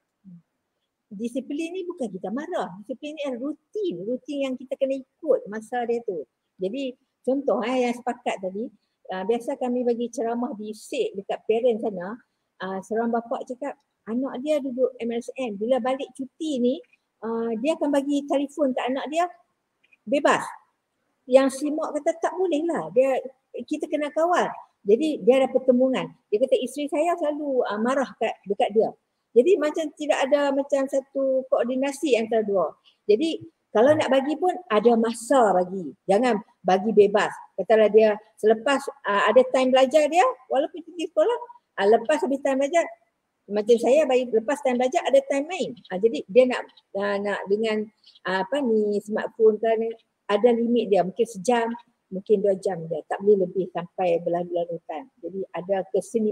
Disiplin ni bukan kita marah. Disiplin ni adalah rutin yang kita kena ikut masa dia tu. Jadi contoh yang sepakat tadi, biasa kami bagi ceramah di SIG dekat parent sana, seorang bapa cakap anak dia duduk MLSN, bila balik cuti ni dia akan bagi telefon kat anak dia bebas. Yang si mak kata tak boleh lah, kita kena kawal. Jadi dia ada pertemuan. Dia kata isteri saya selalu marah dekat dia. Jadi macam tidak ada macam satu koordinasi antara dua. Jadi kalau nak bagi pun ada masa bagi. Jangan bagi bebas. Katalah dia selepas ada time belajar dia, walaupun cuti sekolah, lepas habis time belajar, macam saya bagi lepas time belajar ada time main. Jadi dia nak dengan smartphone kan ada limit dia, mungkin sejam, mungkin 2 jam dia, tak boleh lebih sampai berlarut-larutan. Jadi ada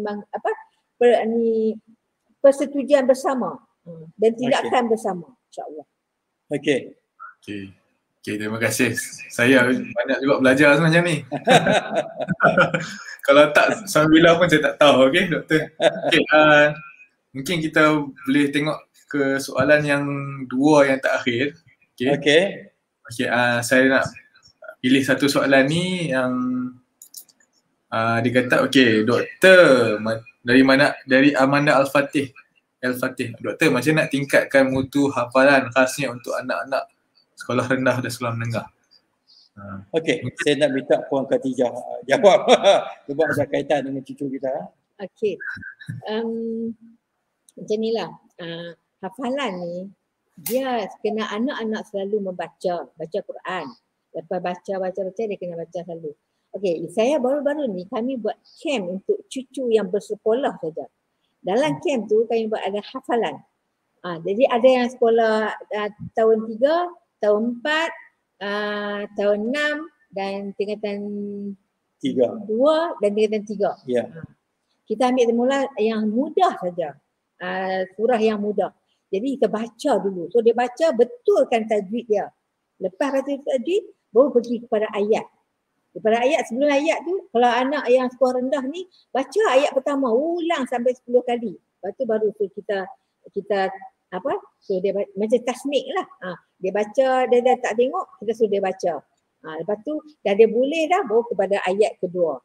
persetujuan bersama dan tindakan bersama, insya-Allah. Okey. Okey, terima kasih. Saya banyak juga belajar macam ni. Kalau tak sambil pun saya tak tahu, okey doktor. Okey, mungkin kita boleh tengok ke soalan yang 2 yang terakhir. Okey. Okey, saya nak pilih satu soalan ni yang dia kata, okey, doktor dari Amanda Al-Fatih. Doktor, macam nak tingkatkan mutu hafalan khasnya untuk anak-anak sekolah rendah dan sekolah menengah? Okey, saya nak minta Puan Khatijah jawab sebab ada kaitan dengan cucu kita. Okey. Macam inilah. Hafalan ni dia kena anak-anak selalu baca Quran. Lepas baca dia kena baca selalu. Okey, saya baru-baru ni kami buat camp untuk cucu yang bersekolah saja. Dalam camp tu kami buat ada hafalan. Jadi ada yang sekolah tahun 3, tahun 4, tahun 6 dan tingkatan 2 dan tingkatan 3. Ya. Kita ambil mula yang mudah saja. Surah yang mudah. Jadi kita baca dulu. So dia baca, betulkan tajwid dia. Lepas baca tajwid, baru pergi kepada ayat. Kepada ayat, sebelum ayat tu, kalau anak yang skor rendah ni, baca ayat pertama, ulang sampai 10 kali. Lepas tu baru kita so dia macam tasmik lah. Dia baca, dia dah tak tengok, kita suruh dia baca. Lepas tu, dah dia boleh dah, baru kepada ayat kedua.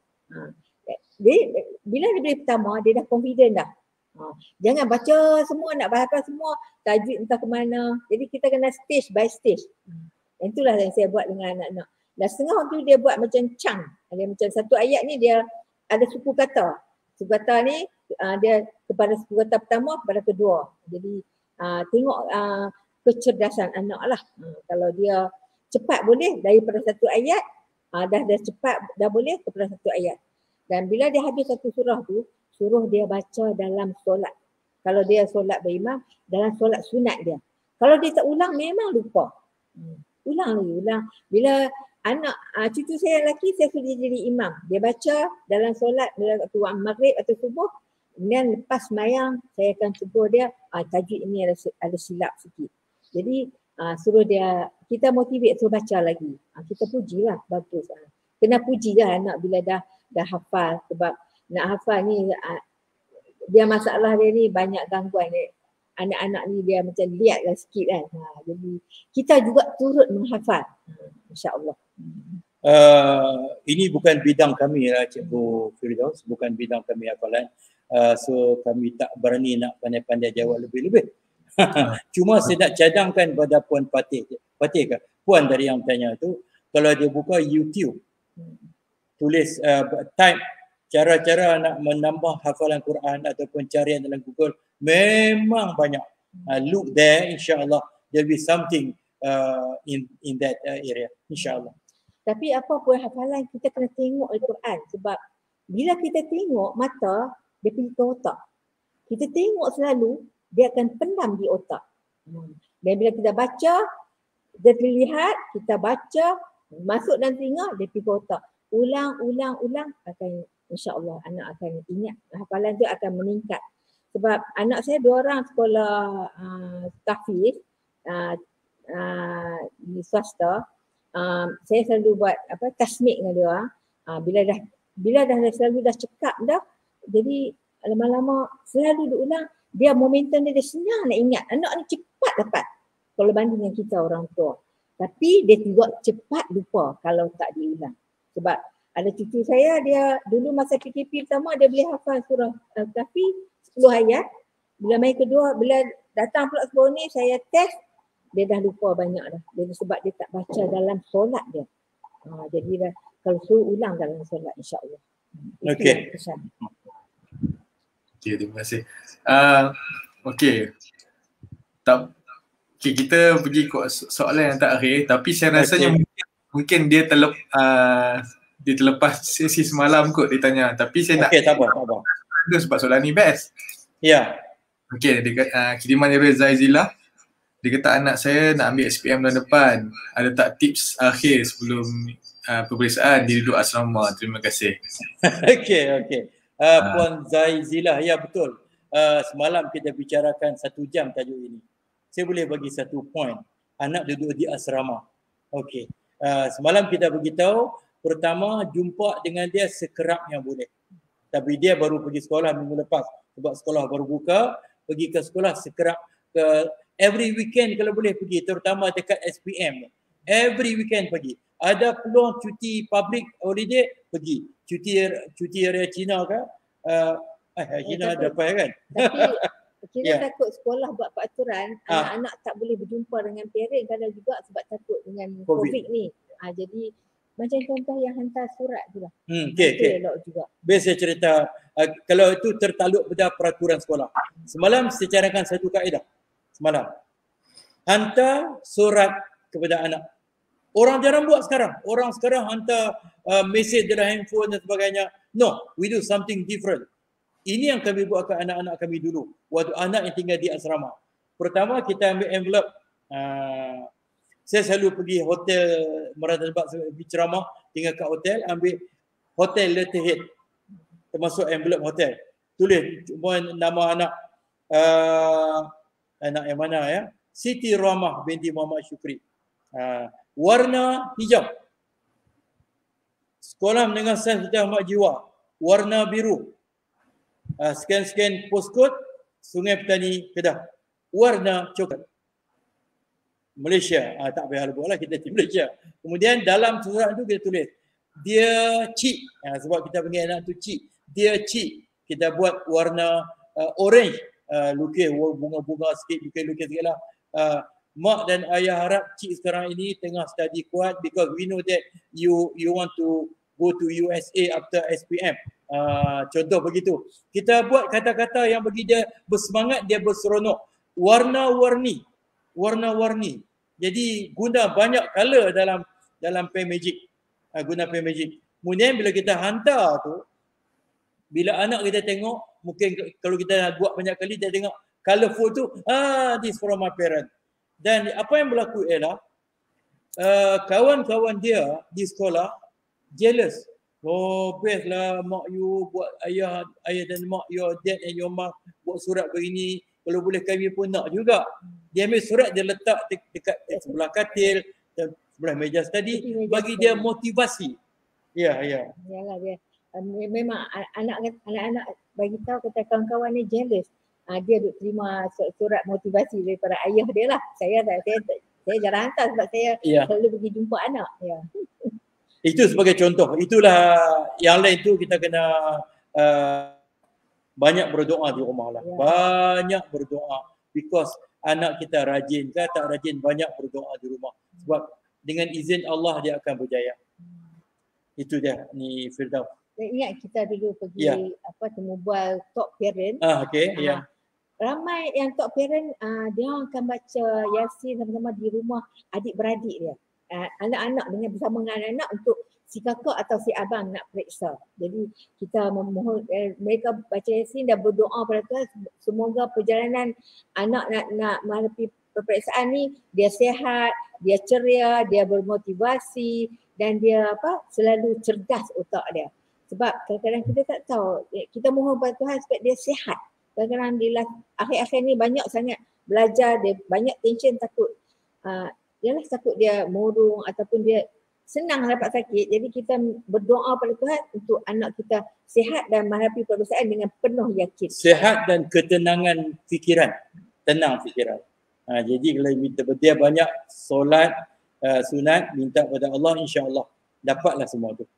Bila dia boleh pertama, dia dah confident dah. Jangan baca semua, nak bahas semua, tajwid entah ke mana. Jadi kita kena stage by stage. Itulah yang saya buat dengan anak-anak. Dan setengah tu dia buat macam chunk. Ada macam satu ayat ni dia ada suku kata. Suku kata ni dia kepada suku kata pertama, kepada kedua. Jadi tengok kecerdasan anak lah. Kalau dia cepat boleh daripada satu ayat, dah cepat dah boleh kepada satu ayat. Dan bila dia habis satu surah tu, suruh dia baca dalam solat. Kalau dia solat berimam, dalam solat sunat dia. Kalau dia tak ulang, memang lupa. Ulang lagi, ulang. Bila anak, cucu saya lelaki, saya suruh dia jadi imam. Dia baca dalam solat, dalam waktu maghrib atau subuh. Kemudian lepas sembahyang, saya akan tegur dia, tajwid ini ada silap sikit. Jadi suruh dia, kita motivate suruh baca lagi. Kita pujilah, bagus. Kena puji lah anak bila dah hafal. Sebab nak hafal ni, dia masalah dia ni banyak gangguan. Anak-anak ni dia macam lihatlah sikit kan. Jadi kita juga turut menghafal. InsyaAllah. Ini bukan bidang kami lah Cikgu Firdaus, bukan bidang kami hafalan. So kami tak berani nak pandai-pandai jawab lebih-lebih. Cuma saya nak cadangkan pada Puan Fatih ke? Puan dari yang tanya tu, kalau dia buka YouTube, tulis type cara-cara nak menambah hafalan Quran ataupun carian dalam Google, memang banyak. Look there, insyaAllah there will be something in that area, insyaAllah. Tapi apa pun hafalan, kita kena tengok Al-Quran. Sebab bila kita tengok mata, dia pergi ke otak. Kita tengok selalu, dia akan pendam di otak. Dan bila kita baca, dia terlihat, kita baca, masuk dalam telinga, dia pergi ke otak. Ulang, akan insyaAllah anak akan ingat. Hafalan tu akan meningkat. Sebab anak saya 2 orang sekolah tahfiz di swasta. Saya selalu buat tasmik dengan dia. Bila dah selalu dah cekap dah, jadi lama-lama selalu diulang, dia momentum dia senang nak ingat. Anak ni cepat dapat kalau banding dengan kita orang tua. Tapi dia juga cepat lupa kalau tak diulang. Sebab ada cucu saya, dia dulu masa PKP pertama dia boleh hafal surah Kahfi 10 ayat. Bila main kedua, bila datang pula sebelum ni saya test, dia dah lupa banyak dah. Dia sebab dia tak baca dalam solat dia. Jadi dah, kalau suruh ulang dalam solat insya-Allah. Okey. Okey, terima kasih. Okey. Okay, kita pergi ke soalan yang terakhir, tapi saya rasanya mungkin dia terlepas sesi semalam kot dia tanya, tapi saya nak tak apa. Sebab soalan ni best. Ya. Okey, kiriman daripada Zaizila. Dia kata anak saya nak ambil SPM bulan depan. Ada tak tips akhir sebelum peperiksaan di duduk asrama? Terima kasih. Okey. Puan Zaizila, ya betul. Semalam kita bicarakan 1 jam tajuk ini. Saya boleh bagi satu point. Anak duduk di asrama. Okey. Semalam kita beritahu, pertama jumpa dengan dia sekerap yang boleh. Tapi dia baru pergi sekolah minggu lepas. Sebab sekolah baru buka, pergi ke sekolah sekerap every weekend kalau boleh pergi, terutama dekat SPM. Every weekend pergi. Ada peluang cuti public holiday, pergi. Cuti area Cina ke? Cina ada apa kan? Tapi kita takut sekolah buat peraturan, anak-anak tak boleh berjumpa dengan parent kadang juga sebab takut dengan COVID ni. Jadi macam contoh yang hantar surat tu lah. Okay. Biar saya cerita, kalau itu tertakluk pada peraturan sekolah. Semalam saya carakan satu kaedah. Semalam. Hantar surat kepada anak. Orang jarang buat sekarang. Orang sekarang hantar mesej dalam handphone dan sebagainya. No, we do something different. Ini yang kami buat ke anak-anak kami dulu. Waktu anak yang tinggal di asrama. Pertama kita ambil envelope. Saya selalu pergi hotel Meratabat ceramah, tinggal kat hotel, ambil hotel letterhead. Termasuk envelope hotel. Tulis nama anak. Anak yang mana ya? Siti Rahmah binti Muhammad Syukri. Warna hijau. Sekolah Menengah Sains Hidayah Ahmad Jiwa. Warna biru. Scan postcode Sungai Petani Kedah. Warna coklat. Malaysia. Tak payah buat lah, kita di Malaysia. Kemudian dalam surat tu kita tulis dia cik. Sebab kita panggil anak tu cik. Dia cik. Kita buat warna orange. Lukis bunga-bunga sikit, lukis sikit lah. Mak dan ayah harap cik sekarang ini tengah study kuat because we know that you want to go to USA after SPM. Contoh begitu. Kita buat kata-kata yang bagi dia bersemangat, dia berseronok. Warna-warni. Jadi guna banyak color dalam pen magic. Guna pen magic. Kemudian bila kita hantar tu, bila anak kita tengok, mungkin kalau kita buat banyak kali, dia tengok colorful tu, this from my parent. Dan apa yang berlaku ialah kawan-kawan dia di sekolah jealous. Oh, best lah mak you buat ayah dan mak, your dad and your mom buat surat begini. Kalau boleh kami pun nak juga. Dia ambil surat, dia letak dekat sebelah katil, sebelah meja study, bagi dia motivasi. Ya. Yalah dia. Memang anak-anak bagi tahu kata kawan-kawan ni jealous. Dia duk terima surat motivasi daripada ayah dia lah. Saya jarang hantar sebab saya selalu pergi jumpa anak. Ya. Itu sebagai contoh. Itulah yang lain tu kita kena banyak berdoa di rumah lah. Banyak berdoa. Because anak kita rajin ke tak rajin, banyak berdoa di rumah. Sebab dengan izin Allah dia akan berjaya. Itu dia ni Firdaus. Saya ingat kita dulu pergi temu bual top parent. Ramai yang top parent dia akan baca Yasin sama-sama di rumah adik-beradik dia. Anak-anak dengan bersama dengan anak-anak untuk si kakak atau si abang nak periksa. Jadi kita memohon mereka baca Yasin dan berdoa pada Tuhan semoga perjalanan anak nak menghadapi peperiksaan ni dia sihat, dia ceria, dia bermotivasi dan dia selalu cerdas otak dia. Sebab kadang-kadang kita tak tahu, kita mohon pada Tuhan supaya dia sihat. Kadang-kadang di akhir-akhir ni banyak sangat belajar, dia banyak tension, takut takut dia murung ataupun dia senang dapat sakit. Jadi kita berdoa pada Tuhan untuk anak kita sihat dan menghadapi peperiksaan dengan penuh yakin. Sihat dan ketenangan fikiran. Tenang fikiran. Jadi kalau dia banyak solat, sunat, minta pada Allah, insya-Allah dapatlah semua tu.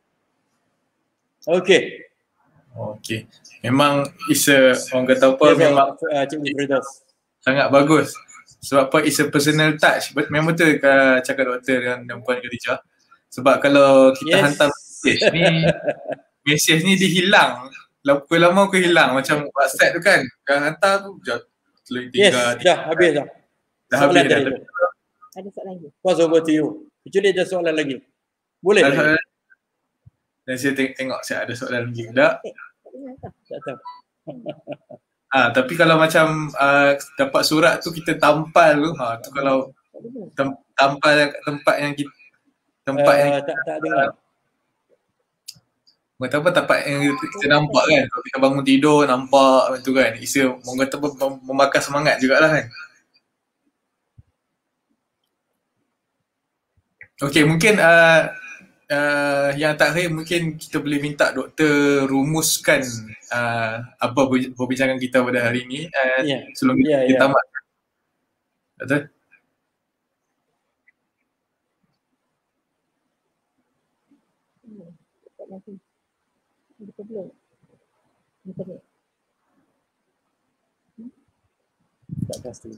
Okey. Okey. Memang orang kata apa, memang Cikgu Firdaus. sangat bagus. Sebab apa, it's a personal touch. Memang betul cakap doktor dan Puan Khadijah. Sebab kalau kita hantar mesej ni dia hilang. Lama aku hilang. Macam WhatsApp tu kan, kalau hantar tu dah habis dah. Dah habis dah. Ada soalan lagi? Pass over to you. Kecuali ada soalan lagi. Boleh lagi? Dan saya tengok saya ada soalan lagi tak? Tak tahu. Tapi kalau macam dapat surat tu kita tampal tu, tu kalau tampal tempat yang kita tak dengar. Tempat yang kita nampak kan, kalau kita bangun tidur nampak tu kan, isa orang kata membakar semangat jugalah kan. Okey, mungkin yang terakhir mungkin kita boleh minta doktor rumuskan apa perbincangan kita pada hari ini sebelum kita tamat. Betul? Tak pasti.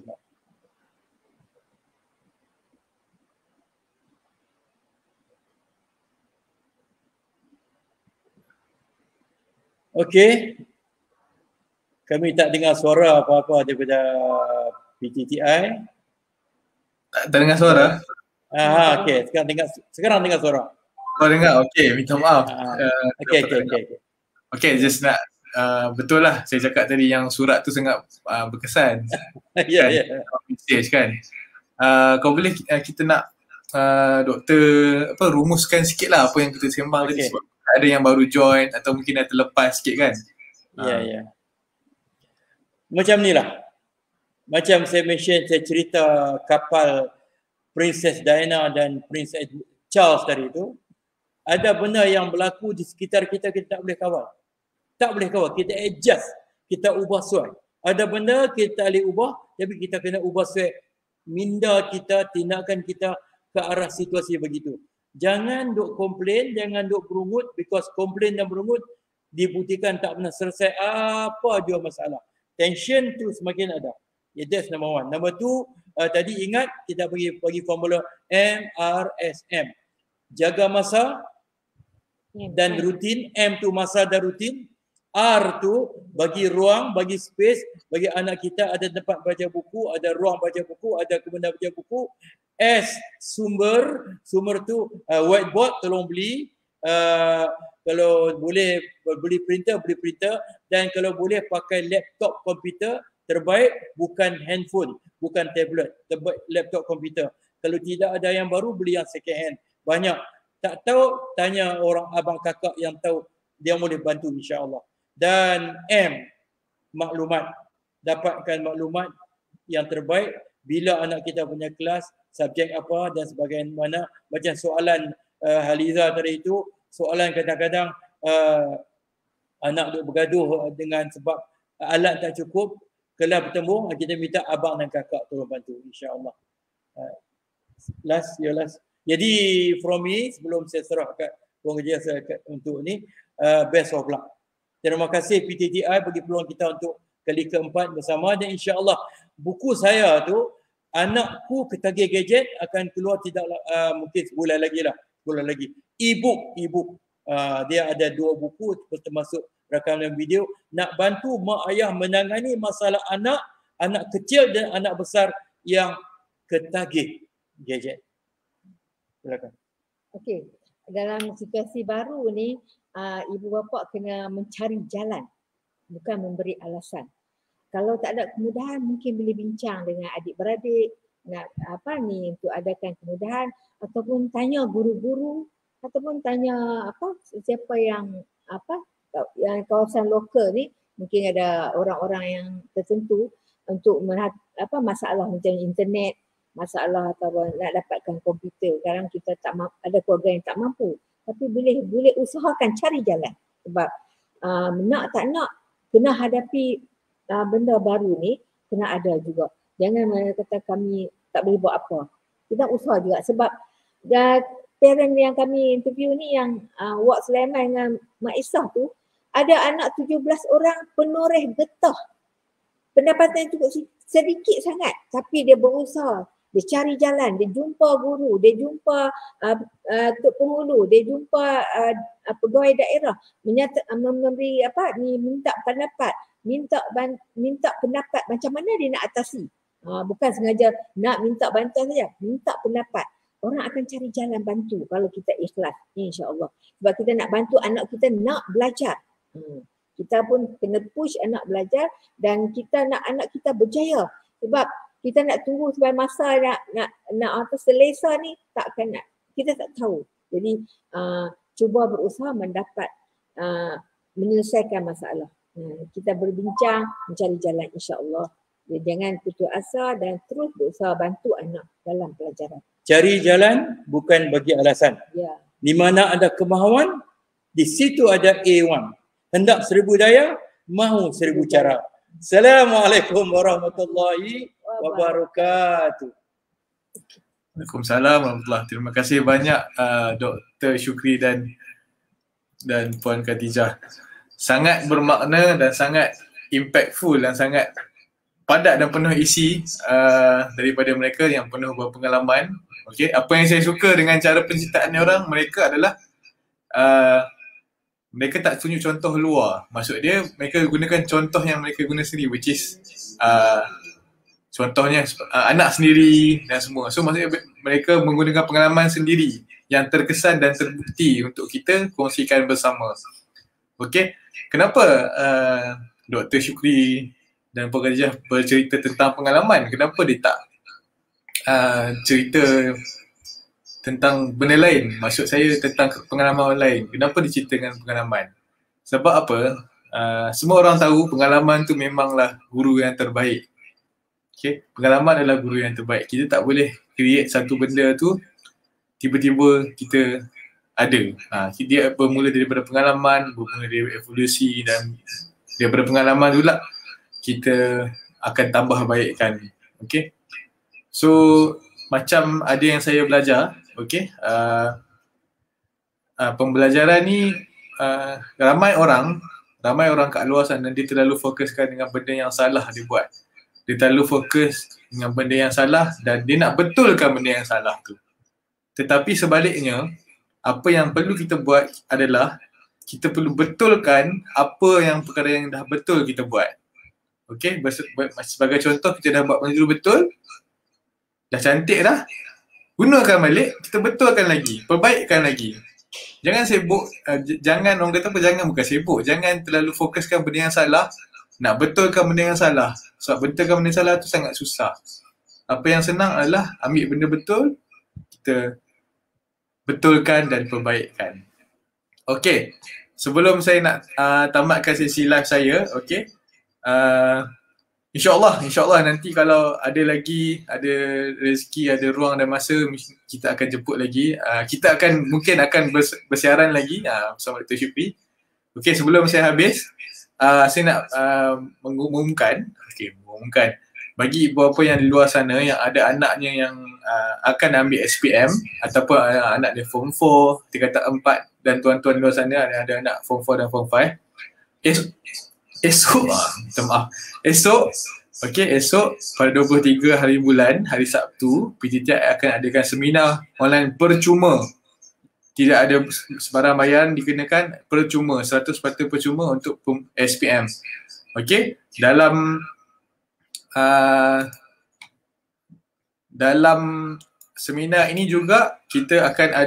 Okey. Kami tak dengar suara apa-apa daripada PTTI. Tak dengar suara? Okey. Sekarang dengar suara. Kau dengar? Okey, minta maaf. Okey, just nak betul lah saya cakap tadi yang surat tu sangat berkesan. Ya. Message kan. Kau boleh kita nak doktor rumuskan sikit lah apa yang kita sembang tadi, sebab ada yang baru join atau mungkin dah terlepas sikit kan. Ya. Macam ni lah. Macam saya mention, saya cerita kapal Princess Diana dan Prince Charles tadi tu. Ada benda yang berlaku di sekitar kita, kita tak boleh kawal. Tak boleh kawal, kita adjust, kita ubah suai. Ada benda kita boleh ubah, tapi kita kena ubah suai minda kita, tindakan kita ke arah situasi begitu. Jangan duk komplain, jangan duk berungut, because komplain dan berungut dibuktikan tak pernah selesai apa jua masalah. Tension tu semakin ada. That's number one. Number two, tadi ingat kita bagi formula MRSM. Jaga masa dan rutin. M tu masa dan rutin. R tu bagi ruang, bagi space, bagi anak kita ada tempat baca buku, ada ruang baca buku, ada kemudian baca buku. S sumber tu whiteboard tolong beli. Kalau boleh beli printer, beli printer, dan kalau boleh pakai laptop komputer terbaik, bukan handphone, bukan tablet, terbaik laptop komputer. Kalau tidak ada yang baru, beli yang second hand. Banyak. Tak tahu, tanya orang abang kakak yang tahu, dia boleh bantu insya-Allah. Dan M, maklumat. Dapatkan maklumat yang terbaik bila anak kita punya kelas, subjek apa dan sebagaimana. Macam soalan Haliza tadi itu, soalan kadang-kadang anak duk bergaduh dengan sebab alat tak cukup, kelas bertemu, kita minta abang dan kakak tolong bantu insya-Allah. Last. Jadi from me, sebelum saya serah kat ruang kerja saya untuk ni, best of luck. Terima kasih PTTI bagi peluang kita untuk kali keempat bersama, dan insya-Allah buku saya tu Anakku Ketagih Gadget akan keluar tidak mungkin sebulan lagi. E-book. Dia ada 2 buku termasuk rakaman video nak bantu mak ayah menangani masalah anak kecil dan anak besar yang ketagih gadget. Silakan. Okey, dalam situasi baru ni ibu bapa kena mencari jalan, bukan memberi alasan. Kalau tak ada kemudahan, mungkin boleh bincang dengan adik-beradik nak untuk adakan kemudahan, ataupun tanya guru-guru, ataupun tanya siapa yang kawasan lokal ni, mungkin ada orang-orang yang tertentu untuk masalah macam internet, masalah atau nak dapatkan komputer. Sekarang kita ada keluarga yang tak mampu, tapi boleh usahakan cari jalan. Sebab nak tak nak kena hadapi benda baru ni, kena ada juga. Jangan kata kami tak boleh buat apa. Kita usaha juga, sebab parent yang kami interview ni yang Wak Sulaiman dengan Mak Isah tu, ada anak 17 orang penoreh getah. Pendapatan cukup sedikit sangat tapi dia berusaha. Dia cari jalan, dia jumpa guru, dia jumpa tok penghulu, dia jumpa pegawai daerah, memberi minta pendapat, minta pendapat macam mana dia nak atasi. Bukan sengaja nak minta bantuan saja, minta pendapat. Orang akan cari jalan bantu kalau kita ikhlas, insya-Allah. Sebab kita nak bantu anak kita nak belajar. Kita pun kena push anak belajar dan kita nak anak kita berjaya. Sebab kita nak tunggu sampai masa nak selesa ni takkan nak. Kita tak tahu. Jadi cuba berusaha mendapat menyelesaikan masalah. Kita berbincang mencari jalan, insya-Allah. Jangan putus asa dan terus berusaha bantu anak dalam pelajaran. Cari jalan bukan bagi alasan. Ya. Di mana ada kemahuan, di situ ada A1. Hendak 1000 daya, mahu 1000 cara. Assalamualaikum warahmatullahi wabarakatuh. Waalaikumsalam warahmatullahi. Terima kasih banyak Dr. Syukri dan Puan Khatijah. Sangat bermakna dan sangat impactful dan sangat padat dan penuh isi daripada mereka yang penuh berpengalaman. Okey, apa yang saya suka dengan cara penciptaan orang mereka adalah mereka tak tunjuk contoh luar. Maksud dia mereka gunakan contoh yang mereka guna sendiri, which is contohnya anak sendiri dan semua. So maksudnya mereka menggunakan pengalaman sendiri yang terkesan dan terbukti untuk kita kongsikan bersama. Okey, kenapa Dr. Syukri dan Puan Khatijah bercerita tentang pengalaman? Kenapa dia tak cerita tentang benda lain? Maksud saya tentang pengalaman lain. Kenapa dicerita dengan pengalaman? Sebab apa? Semua orang tahu pengalaman tu memanglah guru yang terbaik. Okay? Pengalaman adalah guru yang terbaik. Kita tak boleh create satu benda tu tiba-tiba kita ada. Dia bermula daripada pengalaman, bermula daripada evolusi dan daripada pengalaman tu lah kita akan tambah baikkan. Okay? So macam ada yang saya belajar, okay, pembelajaran ni ramai orang kat luar sana dia terlalu fokuskan dengan benda yang salah dia buat. Dia terlalu fokus dengan benda yang salah dan dia nak betulkan benda yang salah tu. Tetapi sebaliknya, apa yang perlu kita buat adalah kita perlu betulkan apa yang perkara yang dah betul kita buat. Okay, sebagai contoh kita dah buat benda tu betul, dah cantik dah, gunakan balik, kita betulkan lagi, perbaikkan lagi. Jangan sibuk, jangan orang kata apa, bukan sibuk, jangan terlalu fokuskan benda yang salah, nak betulkan benda yang salah. Sebab betulkan benda yang salah tu sangat susah. Apa yang senang adalah ambil benda betul, kita betulkan dan perbaikkan. Okay, sebelum saya nak tamatkan sesi live saya, okay, InsyaAllah nanti kalau ada rezeki, ada ruang dan masa, kita akan jemput lagi. Kita mungkin akan bersiaran lagi bersama Dr. Syukri. Okay, sebelum saya habis, saya nak mengumumkan bagi ibu bapa yang di luar sana yang ada anaknya yang akan ambil SPM ataupun anak dia Form 4, tingkatan 4 dan tuan-tuan di luar sana ada anak Form 4 dan Form 5. Esok pada 23 hari bulan, hari Sabtu, PTTI akan adakan seminar online percuma. Tidak ada sebarang bayaran dikenakan, percuma, 100% percuma untuk SPM. Okey, dalam seminar ini juga kita ada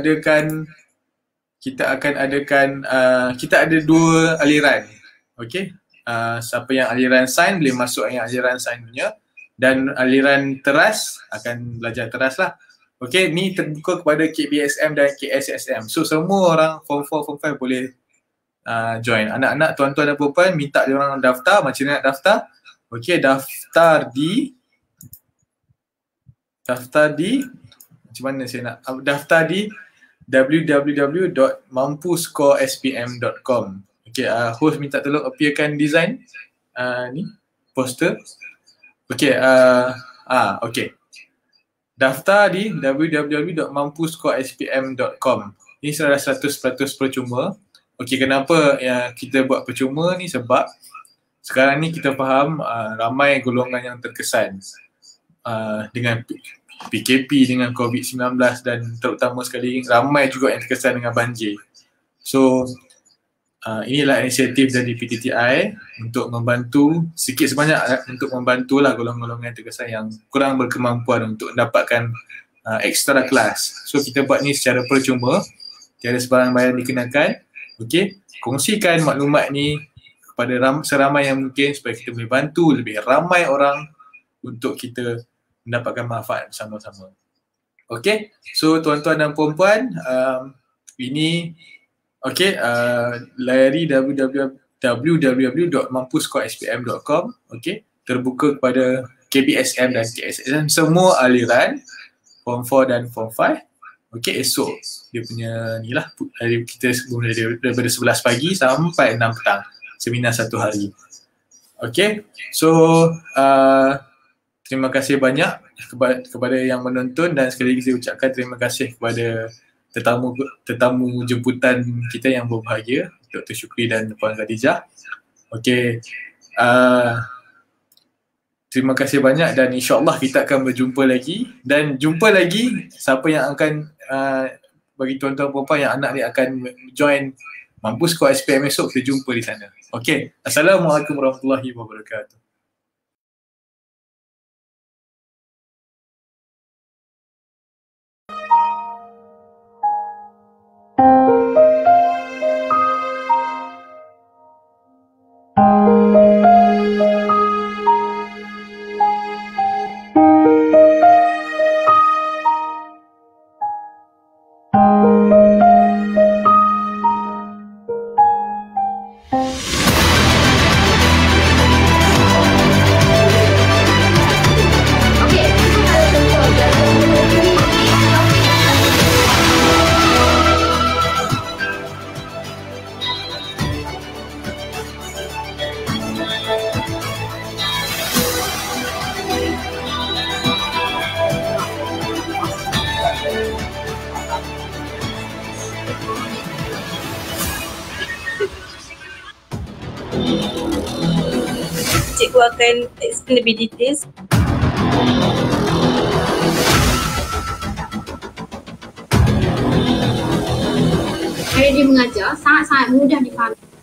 2 aliran. Okey. Siapa yang aliran sains boleh masuk yang aliran sains punya, dan aliran teras akan belajar teras lah. Okey, ni terbuka kepada KBSM dan KSSM. So semua orang Form 4, Form 5 boleh join. Anak-anak, tuan-tuan dan puan-puan, minta dia orang daftar. Macam mana nak daftar? Okey, daftar macam mana saya nak daftar di www.mampuscorespm.com. Okay, host minta tolong appearkan design ni poster. Okay, okay. daftar di www.mampuscorespm.com. Ini sudah 100% percuma. Okey, kenapa kita buat percuma ni? Sebab sekarang ni kita faham ramai golongan yang terkesan dengan PKP, dengan COVID-19 dan terutama sekali ramai juga yang terkesan dengan banjir. So inilah inisiatif dari PTTI untuk membantu sikit sebanyak untuk membantulah golongan-golongan yang terkesan yang kurang berkemampuan untuk mendapatkan extra kelas. So kita buat ni secara percuma, tiada sebarang bayaran dikenakan. Okey, kongsikan maklumat ni kepada seramai yang mungkin supaya kita boleh bantu lebih ramai orang untuk kita mendapatkan manfaat bersama-sama. Okey, so tuan-tuan dan puan-puan, ini okey, layari www.mampuscorespm.com. Okey, terbuka kepada KBSM dan KSSM semua aliran Form 4 dan Form 5. Okey, esok dia punya ni lah, kita mula daripada 11 pagi sampai 6 petang, seminar 1 hari. Okey, so terima kasih banyak kepada yang menonton dan sekali lagi saya ucapkan terima kasih kepada tetamu jemputan kita yang berbahagia, Dr. Syukri dan Puan Khadijah. Okey, terima kasih banyak dan insyaAllah kita akan berjumpa lagi dan jumpa lagi siapa yang akan bagi tuan-tuan perempuan yang anak dia akan join Mampus Squad SPM esok, kita jumpa di sana. Okey, Assalamualaikum warahmatullahi wabarakatuh. Cikgu akan explain lebih details. Cara dia mengajar sangat-sangat mudah difahami.